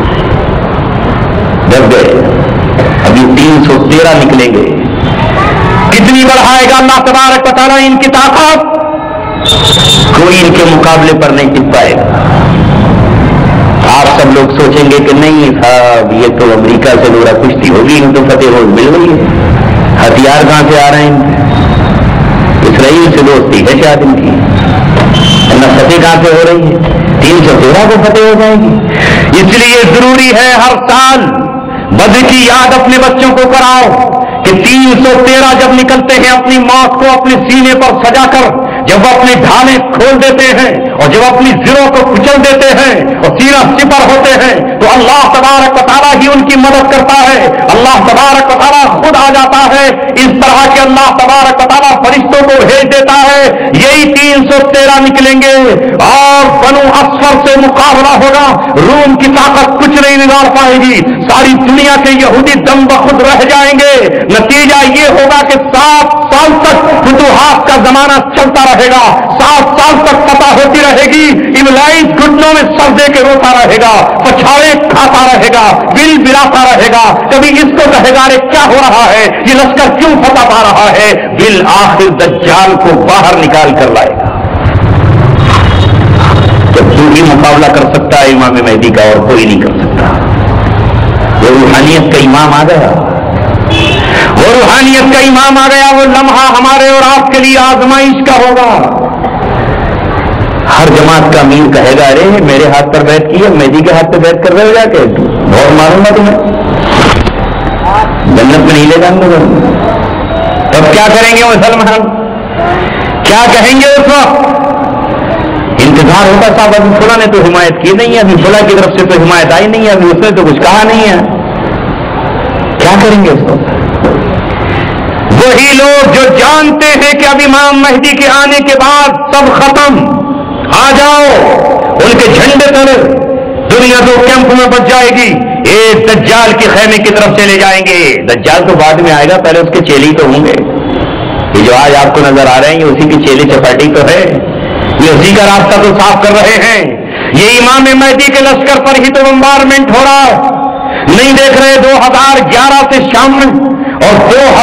S2: جب گئے۔ ابھی 313 نکلیں گے، کتنی بڑھائے گا اللہ تبارک و تعالیٰ ان کی طاقت، کوئی ان کے مقابلے پر نہیں ٹک پائے گا۔ آپ سب لوگ سوچیں گے کہ نہیں صاحب یہ تو امریکہ سے لوڑا کشتی ہوگی، ان کو فتح ہو مل گئی ہے، ہتھیار کہاں سے آ رہے ہیں؟ اسرائیل سے دوستی ہے شاید ان کی، فتح کہاں سے ہو رہی ہے؟ 313 کو فتح ہو جائے گی۔ اس لیے ضروری ہے ہر سال بدر کی یاد اپنے بچوں کو کراؤ کہ 313 جب نکلتے ہیں اپنی موت کو اپنے سینے پر سجا کر، جب وہ اپنی ڈھالیں کھول دیتے ہیں اور جب اپنی زروں کو کچل دیتے ہیں اور سینہ سپر ہوتے ہیں تو اللہ تبارک و تعالیٰ ہی ان کی مدد کرتا ہے، اللہ تبارک و تعالیٰ خود آ جاتا ہے۔ اس طرح کے اللہ تبارک و تعالیٰ فرشتوں کو بھیج دیتا ہے، یہی 313 نکلیں گے اور بنو اسفر سے مقابلہ ہوگا۔ روم کی طاقت کچھ نہیں بگاڑ پائے گی، ساری دنیا کے یہودی دم بخود رہ جائیں گے۔ نتیجہ یہ ہوگا کہ 7 سال تک فتوحات کا زمانہ چلتا رہے گا، 7 سال تک فتح ہوتی رہے گی، ابلائس گھٹنوں میں سر دے کے روتا رہے گا، پچھاڑے کھاتا رہے گا، بل بلاتا رہے گا، کبھی اس کو کہے گا ارے کیا ہو رہا ہے، یہ لشکر کیوں فتح پا رہا ہے، بالآخر دجال کو باہر نکال کر لائے گا۔ تو ہی مقابلہ کر سکتا ہے امام مہدی کا، اور کوئی نہیں کر سکتا۔ وہ روحانیت کا امام آ گیا، وہ روحانیت کا امام آ گیا، وہ لمحہ ہمارے اور آپ کے لیے آزمائش کا ہوگا۔ ہر جماعت کا امیر کہے گا ارے میرے ہاتھ پر بیعت کی ہے، مہدی کے ہاتھ پہ بیعت کر رہے ہو، جا کے بہت معلوم ہے تمہیں، جنت میں نہیں لے جائیں گے۔ تب کیا کریں گے مسلمان، کیا کہیں گے اس وقت؟ انتظار ہوتا صاحب ابھی فلاں نے تو حمایت کی نہیں ہے، ابھی فلاں کی طرف سے تو حمایت آئی نہیں ہے، ابھی اس نے تو کچھ کہا نہیں ہے، کیا کریں گے اس وقت؟ وہی لوگ جو جانتے ہیں کہ اب امام مہدی کے آنے کے بعد سب ختم، آ جاؤ، ان کے جھنڈے تلے دنیا 2 کیمپ میں بچ جائے گی، ایک دجال کے خیمے کی طرف چلے جائیں گے۔ دجال تو بعد میں آئے گا، پہلے اس کے چیلے تو ہوں گے، یہ جو آج آپ کو نظر آ رہے ہیں یہ اسی کی چیلی چپاٹی تو ہے، یہ اسی کا راستہ تو صاف کر رہے ہیں۔ یہ امام مہدی کے لشکر پر ہی تو بمبارمنٹ ہو رہا ہے، نہیں دیکھ رہے 2011 سے شام میں اور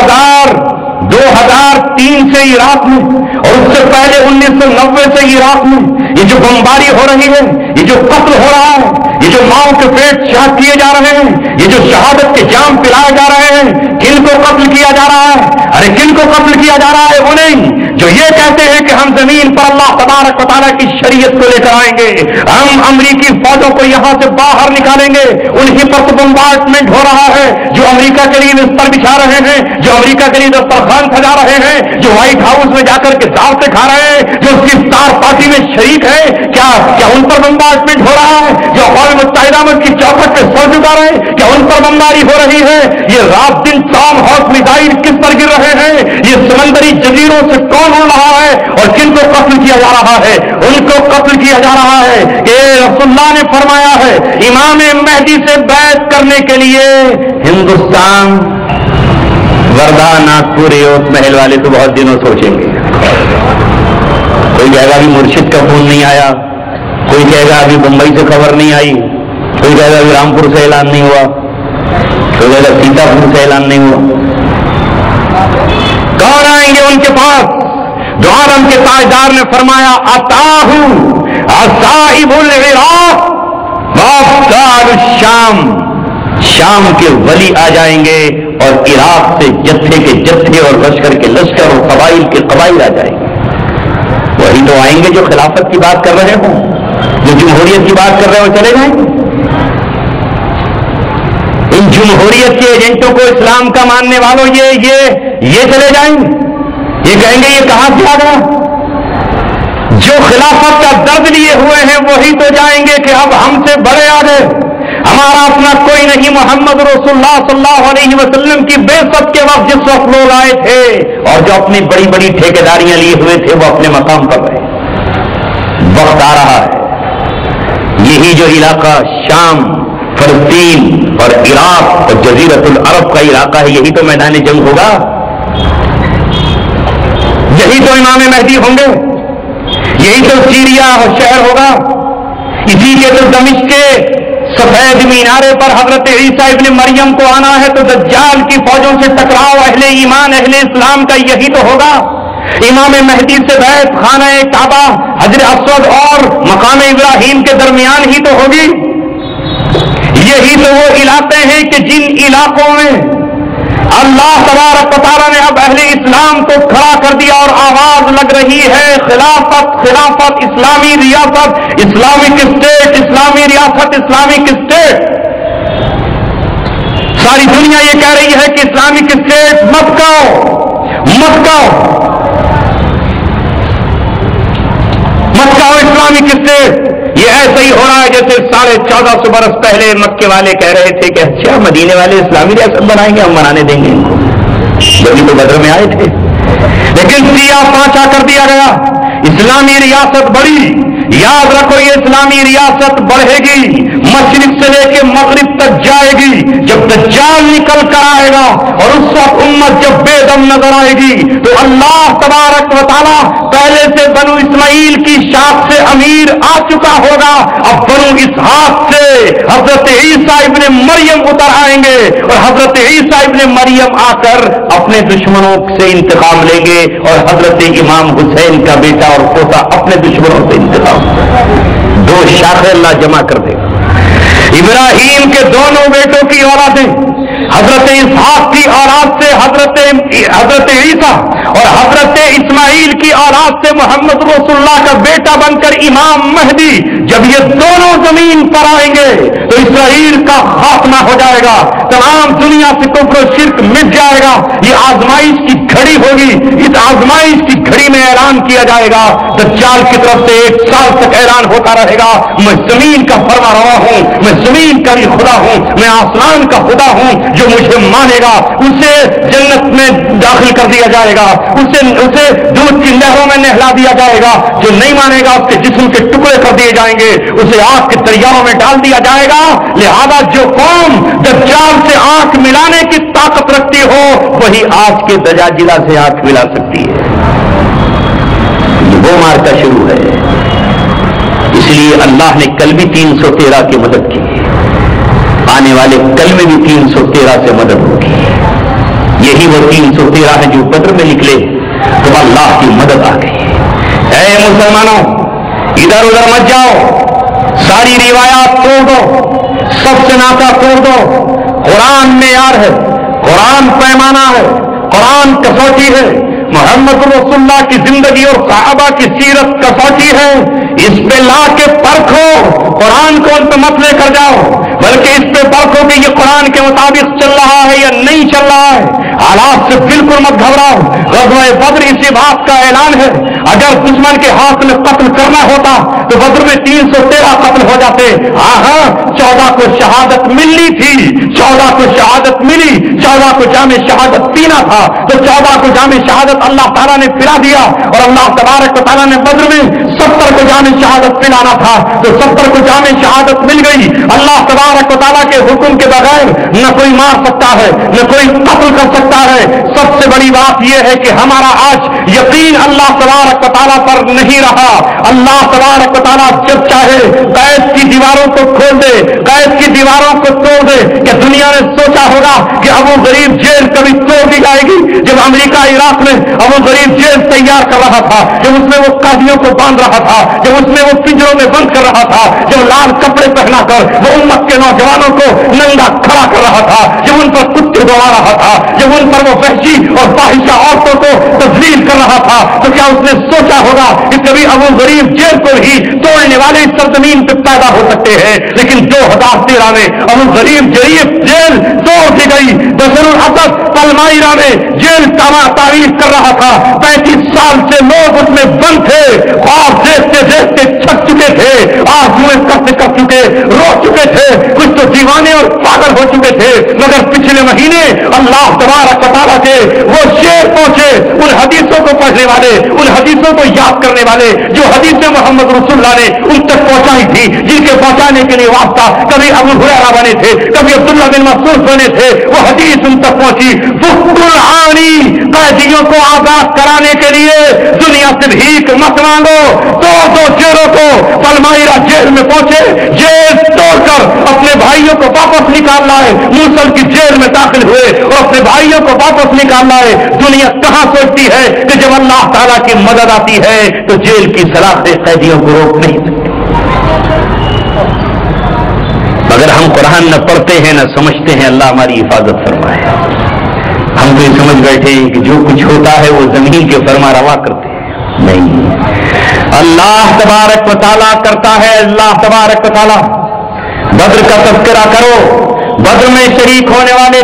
S2: 2003 سے عراق میں اور اس سے پہلے 1990 سے عراق میں یہ جو بمباری ہو رہی ہے، یہ جو قتل ہو رہا ہے، یہ جو ماؤں کے پیٹ چاک کیے جا رہے ہیں، یہ جو شہادت کے جام پلائے جا رہے ہیں، کن کو قتل کیا جا رہا ہے؟ ارے کن کو قتل کیا جا رہا ہے؟ وہ نہیں جو یہ کہتے ہیں کہ ہم زمین پر اللہ تبارک و تعالیٰ کی شریعت کو لے کر آئیں گے، ہم امریکی فوجوں کو یہاں سے باہر نکالیں گے، انہی پر تو بمبارڈمنٹ ہو رہا ہے، جو امریکہ کے لیے بستر بچھا رہے ہیں، جو امریکہ کے لیے دسترخوان سجا رہے ہیں، جو وائٹ ہاؤس میں جا کر کے دعوتیں کھا رہے ہیں، جو اس کی افطار پارٹی میں شریک ہے، کیا ان پر بمبارڈمنٹ ہو رہا ہے؟ جو اقوام متحدہ میں کی چوکھٹ پہ سر جھکا رہے ہیں، کیا ان پر بمباری ہو رہی ہے؟ یہ رات دن ٹام ہاؤس میزائل کس پر گر رہے ہیں؟ یہ سمندری جزیروں سے کون اڑ رہا ہے اور کن کو قتل کیا جا رہا ہے؟ ان کو قتل کیا جا رہا ہے کہ رسول اللہ نے فرمایا ہے امام مہدی سے بیعت کرنے کے لیے ہندوستان وردہ ناگپور ایوت محل والے تو بہت دنوں سوچیں گے. کوئی کہے گا ابھی مرشد کا فون نہیں آیا، کوئی کہے گا ابھی بمبئی سے خبر نہیں آئی، کوئی کہے گا ابھی رامپور سے اعلان نہیں ہوا، کوئی کہے گا سیتا پور سے اعلان نہیں ہوا. کون آئیں گے ان کے پاس؟ جو عالم کے تاجدار نے فرمایا اتاہو اصائب العراق وافکار الشام، شام کے ولی آ جائیں گے اور عراق سے جتھے کے جتھے اور لشکر کے لشکر اور قبائل کے قبائل آ جائیں گے. وہی تو آئیں گے جو خلافت کی بات کر رہے ہوں، جو جمہوریت کی بات کر رہے ہوں چلے جائیں گے. ان جمہوریت کے ایجنٹوں کو اسلام کا ماننے والوں یہ چلے جائیں گے، یہ کہیں گے یہ کہاں سے آ گیا؟ جو خلافت کا درد لیے ہوئے ہیں وہی تو جائیں گے کہ اب ہم سے بڑے آ گئے، ہمارا اپنا کوئی نہیں. محمد رسول اللہ صلی اللہ علیہ وسلم کی بعثت کے وقت جس وقت لوگ آئے تھے اور جو اپنی بڑی بڑی ٹھیکیداریاں لیے ہوئے تھے وہ اپنے مقام پر رہے. وقت آ رہا ہے یہی جو علاقہ شام، فلسطین اور عراق اور جزیرت العرب کا علاقہ ہے، یہی تو میدان جنگ ہوگا، یہی تو امام مہدی ہوں گے، یہی تو سیریا اور شہر ہوگا. اسی کے تو دمشق کے سفید مینارے پر حضرت عیسیٰ ابن مریم کو آنا ہے تو دجال کی فوجوں سے ٹکراؤ اہل ایمان اہل اسلام کا یہی تو ہوگا. امام مہدی سے بیعت خانہ کعبہ حجر اسود اور مقام ابراہیم کے درمیان ہی تو ہوگی. یہی تو وہ علاقے ہیں کہ جن علاقوں میں اللہ تبارک و تعالیٰ نے اب اہل اسلام کو کھڑا کر دیا اور آواز لگ رہی ہے خلافت خلافت، اسلامی ریاست، اسلامک اسٹیٹ، اسلامی ریاست، اسلامک اسٹیٹ. ساری دنیا یہ کہہ رہی ہے کہ اسلامک اسٹیٹ مت کہو اسلامک اسٹیٹ. یہ ایسا ہی ہو رہا ہے جیسے 1450 برس پہلے مکے والے کہہ رہے تھے کہ اچھا مدینے والے اسلامی ریاست بنائیں گے، ہم بنانے دیں گے ان کو، جبھی تو بدر میں آئے تھے. لیکن سیاہ پانچا کر دیا گیا، اسلامی ریاست بڑی. یاد رکھو یہ اسلامی ریاست بڑھے گی، مشرق سے لے کے مغرب تک جائے گی. جب دجال نکل کر آئے گا اور اس وقت امت جب بے دم نظر آئے گی تو اللہ تبارک و تعالیٰ پہلے سے بنو اسماعیل کی شاخ سے امیر آ چکا ہوگا، اب بنو اسحاق سے حضرت عیسیٰ ابن مریم اتر آئیں گے اور حضرت عیسیٰ ابن مریم آ کر اپنے دشمنوں سے انتقام لیں گے اور حضرت امام حسین کا بیٹا اور پوتا اپنے دشمنوں سے انتقام. دو شاخیں اللہ جمع کر دے گا. ابراہیم کے دونوں بیٹوں کی اولادیں حضرت اسحاق کی اولاد سے حضرت عیسیٰ اور حضرت اسماعیل کی اولاد سے محمد رسول اللہ کا بیٹا بن کر امام مہدی. جب یہ دونوں زمین پر آئیں گے تو اسرائیل کا خاتمہ ہو جائے گا، تمام دنیا سے کفر و شرک مٹ جائے گا. یہ آزمائش کی گھڑی ہوگی، اس آزمائش کی گھڑی میں اعلان کیا جائے گا دجال کی طرف سے 1 سال تک اعلان ہوتا رہے گا میں زمین کا فرما روا ہوں، میں زمین کا بھی خدا ہوں، میں آسمان کا خدا ہوں. جو مجھے مانے گا اسے جنت میں داخل کر دیا جائے گا، اسے دودھ کی نہروں میں نہلا دیا جائے گا. جو نہیں مانے گا اس کے جسم کے ٹکڑے کر دیے جائیں گے، اسے آگ کے دریاؤں میں ڈال دیا جائے گا. لہذا جو قوم دجال سے آنکھ ملانے کی طاقت رکھتی ہو وہی آج کے دجاجلہ سے آنکھ ملا سکتی ہے. وہ مارکا شروع ہے. اس لیے اللہ نے کل بھی 313 کی مدد کی، آنے والے کل میں بھی 313 سے مدد ہوگی. یہی وہ 313 ہیں جو بدر میں نکلے تو اللہ کی مدد آ گئی. اے مسلمانوں ادھر ادھر مت جاؤ، ساری روایات توڑ دو، سب سے ناطا توڑ دو. قرآن معیار ہے، قرآن پیمانہ ہے، قرآن کسوٹی ہے. محمد رسول اللہ کی زندگی اور صحابہ کی سیرت کسوٹی ہے. اس پہ لا کے پرکھو، قرآن کو ان پہ مت لے کر جاؤ، بلکہ اس پہ پرکھو کہ یہ قرآن کے مطابق چل رہا ہے یا نہیں چل رہا ہے. حالات سے بالکل مت گھبراؤ، ग़ज़वा बद्र इसी बात का ऐलान है, अगर दुश्मन के हाथ में कत्ल करना होता तो बद्र में 313 कत्ल हो जाते। हाँ, 14 को शहादत मिलनी थी, 14 को शहादत मिली, 14 को जामे शहादत पीना था, तो 14 को जामे शहादत अल्लाह ताला ने पिला दिया। और अल्लाह तबारक व तआला ने बद्र में 70 को जामे शहादत पिलाना था, तो 70 को जामे शहादत मिल गई। अल्लाह तबारक व तआला के हुक्म के बगैर न कोई मार सकता है, न कोई कत्ल कर सकता है। सबसे बड़ी बात यह है कि हमारा आज यकीन अल्लाह तबारक व तआला पर नहीं रहा। अल्लाह तबारक व तआला जब चाहे कैद की दीवारों को खोल दे, कैद की दीवारों को तोड़ दे। क्या दुनिया ने सोचा होगा कि अबू गरीब जेल कभी तोड़ दी जाएगी? जब अमेरिका इराक में अबू गरीब जेल तैयार कर रहा था, जब उसमें वो कैदियों को बांध रहा था, जब उसमें वो पिंजरों में बंद कर रहा था, जब लाल कपड़े पहनाकर वो उम्मत के नौजवानों को नंगा खड़ा कर रहा था, जब उन पर कुत्ते दौड़ा रहा था, जब उन पर वो वहशी और फाहिशा औरतों को तस्लील कर रहा था, तो क्या उसने सोचा होगा कि कभी अबू गरीब जेल को ही तोड़ने वाले इस सरजमीन पे पैदा हो सकते हैं? लेकिन 2013 में अबू गरीब जेल तोड़ दी गई। बशरुल असद पलमाइरा में जेल तारीफ कर रहा था, 35 साल से लोग उसमें बंद थे, ख्वाब देखते देखते थक चुके थे, आंसुएं कर चुके, रो चुके थे, कुछ तो दीवाने और पागल हो चुके थे। मगर पिछले महीने अल्लाह तबारक व तआला के वो शेर पहुंचे, उन हदीसों को पढ़ने वाले, उन हदीसों को याद करने वाले जो हदीसें मोहम्मद रसूलुल्लाह ने उन तक पहुंचाई थी, जिनके पहुंचाने के लिए वास्ता कभी अबू हुरैरा बने थे, कभी अब्दुल्लाह बिन मसऊद बने थे, वो हदीस उन तक पहुंची। फुक्कुल आनी, कैदियों को आजाद कराने के लिए दुनिया से भीख मत मांगो। दो जेलों को पलमाइरा जेल में पहुंचे, जेल तोड़कर अपने भाइयों को वापस निकाल लाए, मूसल की जेल में दाखिल हुए और अपने भाइयों को वापस निकाल लाए। दुनिया कहां सोचती है कि जब अल्लाह ताला की मदद आती है तो जेल की सलाखें कैदियों को रोक नहीं सकती। मगर हम कुरान न पढ़ते हैं न समझते हैं, अल्लाह हमारी हिफाजत फरमाए। हम तो ये समझ बैठे हैं कि जो कुछ होता है वो जमीन के फरमा रवा करते हैं, नहीं, अल्लाह तबारक व तआला करता है। अल्लाह तबारक व तआला, बद्र का तज़किरा करो, बद्र में शरीक होने वाले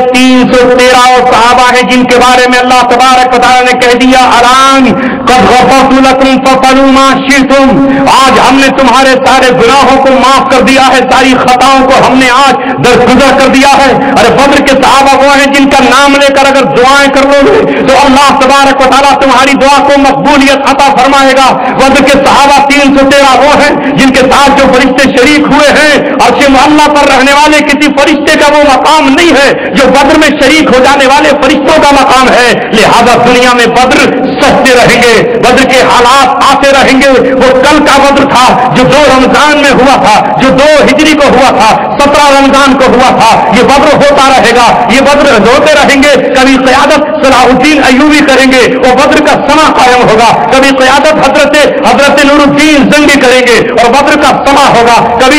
S2: 313 सहाबा हैं जिनके बारे में अल्लाह तबारक व तआला ने कह दिया, अलान कद गफ़रतु लकुम फफ़अलू मा शिअ्तुम, आज हमने तुम्हारे सारे गुनाहों को माफ कर दिया है, सारी खताओं को हमने आज दरगुजर कर दिया है। अरे बद्र के सहाबा वो हैं जिनका नाम लेकर अगर दुआएं कर लोगे तो अल्लाह तबारक व तआला तुम्हारी दुआ को मकबूलियत अता फरमाएगा। बद्र के सहाबा 313 वो हैं जिनके साथ जो फरिश्ते शरीक हुए हैं, अर्श मुअल्ला पर रहने वाले किसी फरिश्ते का वो मकाम नहीं है जो बद्र में शरीक हो जाने वाले फरिश्तों का मकाम है। लिहाजा दुनिया में बद्र सजते रहेंगे, बद्र के हालात आते रहेंगे। वो कल का बद्र था जो 2 रमजान में हुआ था, जो 2 हिजरी को हुआ था, 17 रमजान को हुआ था, ये बद्र होता रहेगा, ये बद्र होते रहेंगे। कभी क़यादत सलाहुद्दीन अय्यूबी करेंगे, वो बद्र का समा कायम होगा। कभी क़यादत हजरत नूरुद्दीन जंगी करेंगे और बद्र का समा होगा। कभी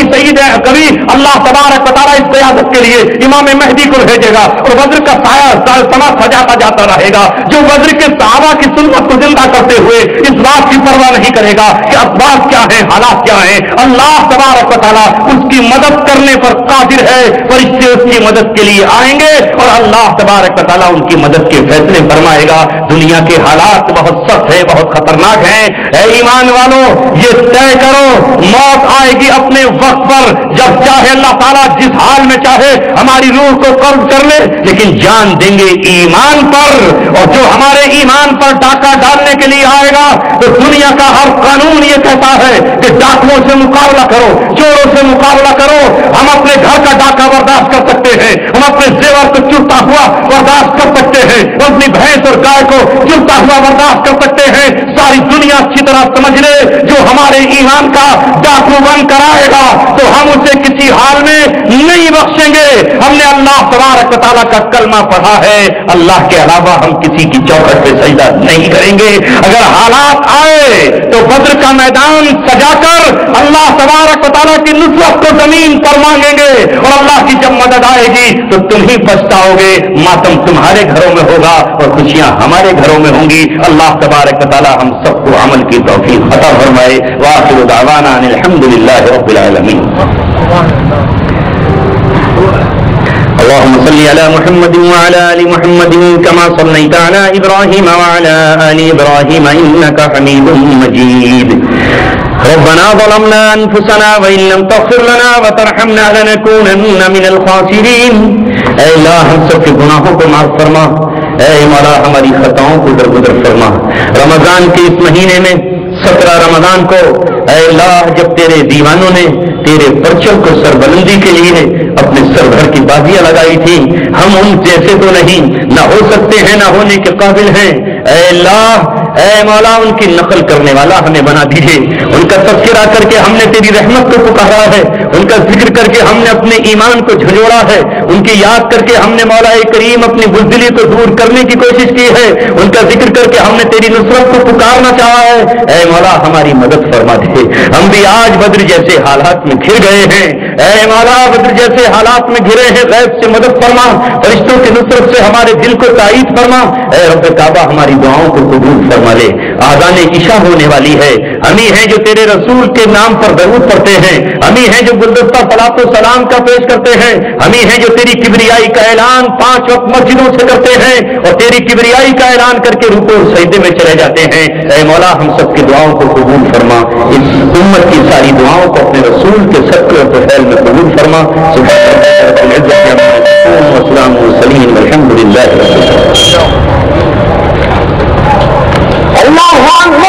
S2: अल्लाह तबारक व तआला इस क़यादत के लिए इमाम मेहदी को भेजेगा और बद्र का समा सजाता जाता रहेगा। जो बद्र के सहाबा की सुन्नत को जिंदा करते हुए इस बात की परवाह नहीं करेगा कि असबाब क्या है, हालात क्या है, अल्लाह तबारक व तआला उसकी मदद करने पर कादिर है। फरिश्ते उसकी मदद के लिए आएंगे और अल्लाह तबारक व तआला उनकी मदद के फैसले फरमाएगा। दुनिया के हालात बहुत सख्त है, बहुत खतरनाक है। ऐ ईमान वालों, ये तय करो, मौत आएगी अपने वक्त पर, जब चाहे अल्लाह ताला जिस हाल में चाहे हमारी रूह को कब्ज कर ले, लेकिन जान देंगे ईमान पर। और जो हमारे ईमान पर डाका डालने के लिए आएगा तो दुनिया का हर कानून ये कहता है कि डाकुओं से मुकाबला करो, चोरों से मुकाबला करो। हम अपने घर का डाका बर्दाश्त कर सकते हैं, हम अपने जेवर को चुरता हुआ बर्दाश्त कर सकते हैं, अपनी भैंस और गाय को चुरता हुआ बर्दाश्त कर सकते हैं। सारी दुनिया अच्छी तरह समझ ले, जो हमारे ईमान का डाकू बन कराएगा तो हम उसे किसी हाल में नहीं बख्शेंगे। हमने अल्लाह तबारक व तआला का कलमा पढ़ा है, अल्लाह के अलावा हम किसी की चौखट पे सजदा नहीं करेंगे। अगर हालात आए तो बद्र का मैदान सजाकर अल्लाह तबारक व तआला की नुसरत को जमीन पर मांगेंगे और अल्लाह की जब मदद आएगी तो तुम ही पछताओगे। मातम तुम्हारे घरों में होगा और खुशियां हमारे घरों में होंगी। अल्लाह तबारक व तआला हम सबको अमल की तौफीक अता फरमाए। व आखिरु दावाना अनिल हम्दुलिल्लाहि रब्बिल आलमीन। اللهم صل على محمد وعلى آل محمد كما صليت على إبراهيم وعلى آل إبراهيم إنك حميد مجيد. ربنا ظلمنا أنفسنا وإن لم تغفر لنا وترحمنا لنكونن من الخاسرين. اے اللہ ہم سب کے گناہوں کو معاف فرما، اے مولا ہماری خطاؤں کو درگزر فرما. رمضان کے اس مہینے میں 17 رمضان کو اے اللہ جب تیرے دیوانوں نے تیرے پرچم کو سربلندی کے لیے اپنے سر بھر کی بازیاں لگائی تھی، ہم ان جیسے تو نہیں، نہ ہو سکتے ہیں، نہ ہونے کے قابل ہیں. اے اللہ اے مولا ان کی نقل کرنے والا ہمیں بنا دیجیے. ان کا تذکرہ کر کے ہم نے تیری رحمت کو پکارا ہے، ان کا ذکر کر کے ہم نے اپنے ایمان کو جھنجھوڑا ہے، ان کی یاد کر کے ہم نے مولا کریم اپنی بزدلی کو دور کرنے کی کوشش کی ہے، ان کا ذکر کر کے ہم نے تیری نصرت کو پکارنا چاہا ہے. اے مولا ہماری مدد فرما دے. ہم بھی آج بدر جیسے حالات میں گھر گئے ہیں، اے مولا بدر جیسے حالات میں گھرے ہیں، غیب سے مدد فرما، فرشتوں کی نصرت سے ہمارے دل کو تائید فرما. اے رب کعبہ ہماری دعاؤں کو قبول فرما لے. آذان عشاء ہونے والی ہے، ہم ہی ہیں جو تیرے رسول کے نام پر درود پڑھتے ہیں، ہم ہی ہیں جو گلدستہ صلاۃ و سلام کا پیش کرتے ہیں، ہم ہی ہیں جو تیری کبریائی کا اعلان 5 وقت مسجدوں سے کرتے ہیں اور تیری کبریائی کا اعلان کر کے رکوع اور سجدے میں چلے جاتے ہیں. اے مولا ہم سب کی دعاؤں کو قبول فرما، اس امت کی ساری دعاؤں کو اپنے رسول کے صدقے اور فضیل میں قبول فرما. سبحان ربک رب العزت عما یصفون وسلام علی المرسلین والحمد للہ رب العالمین. اللہ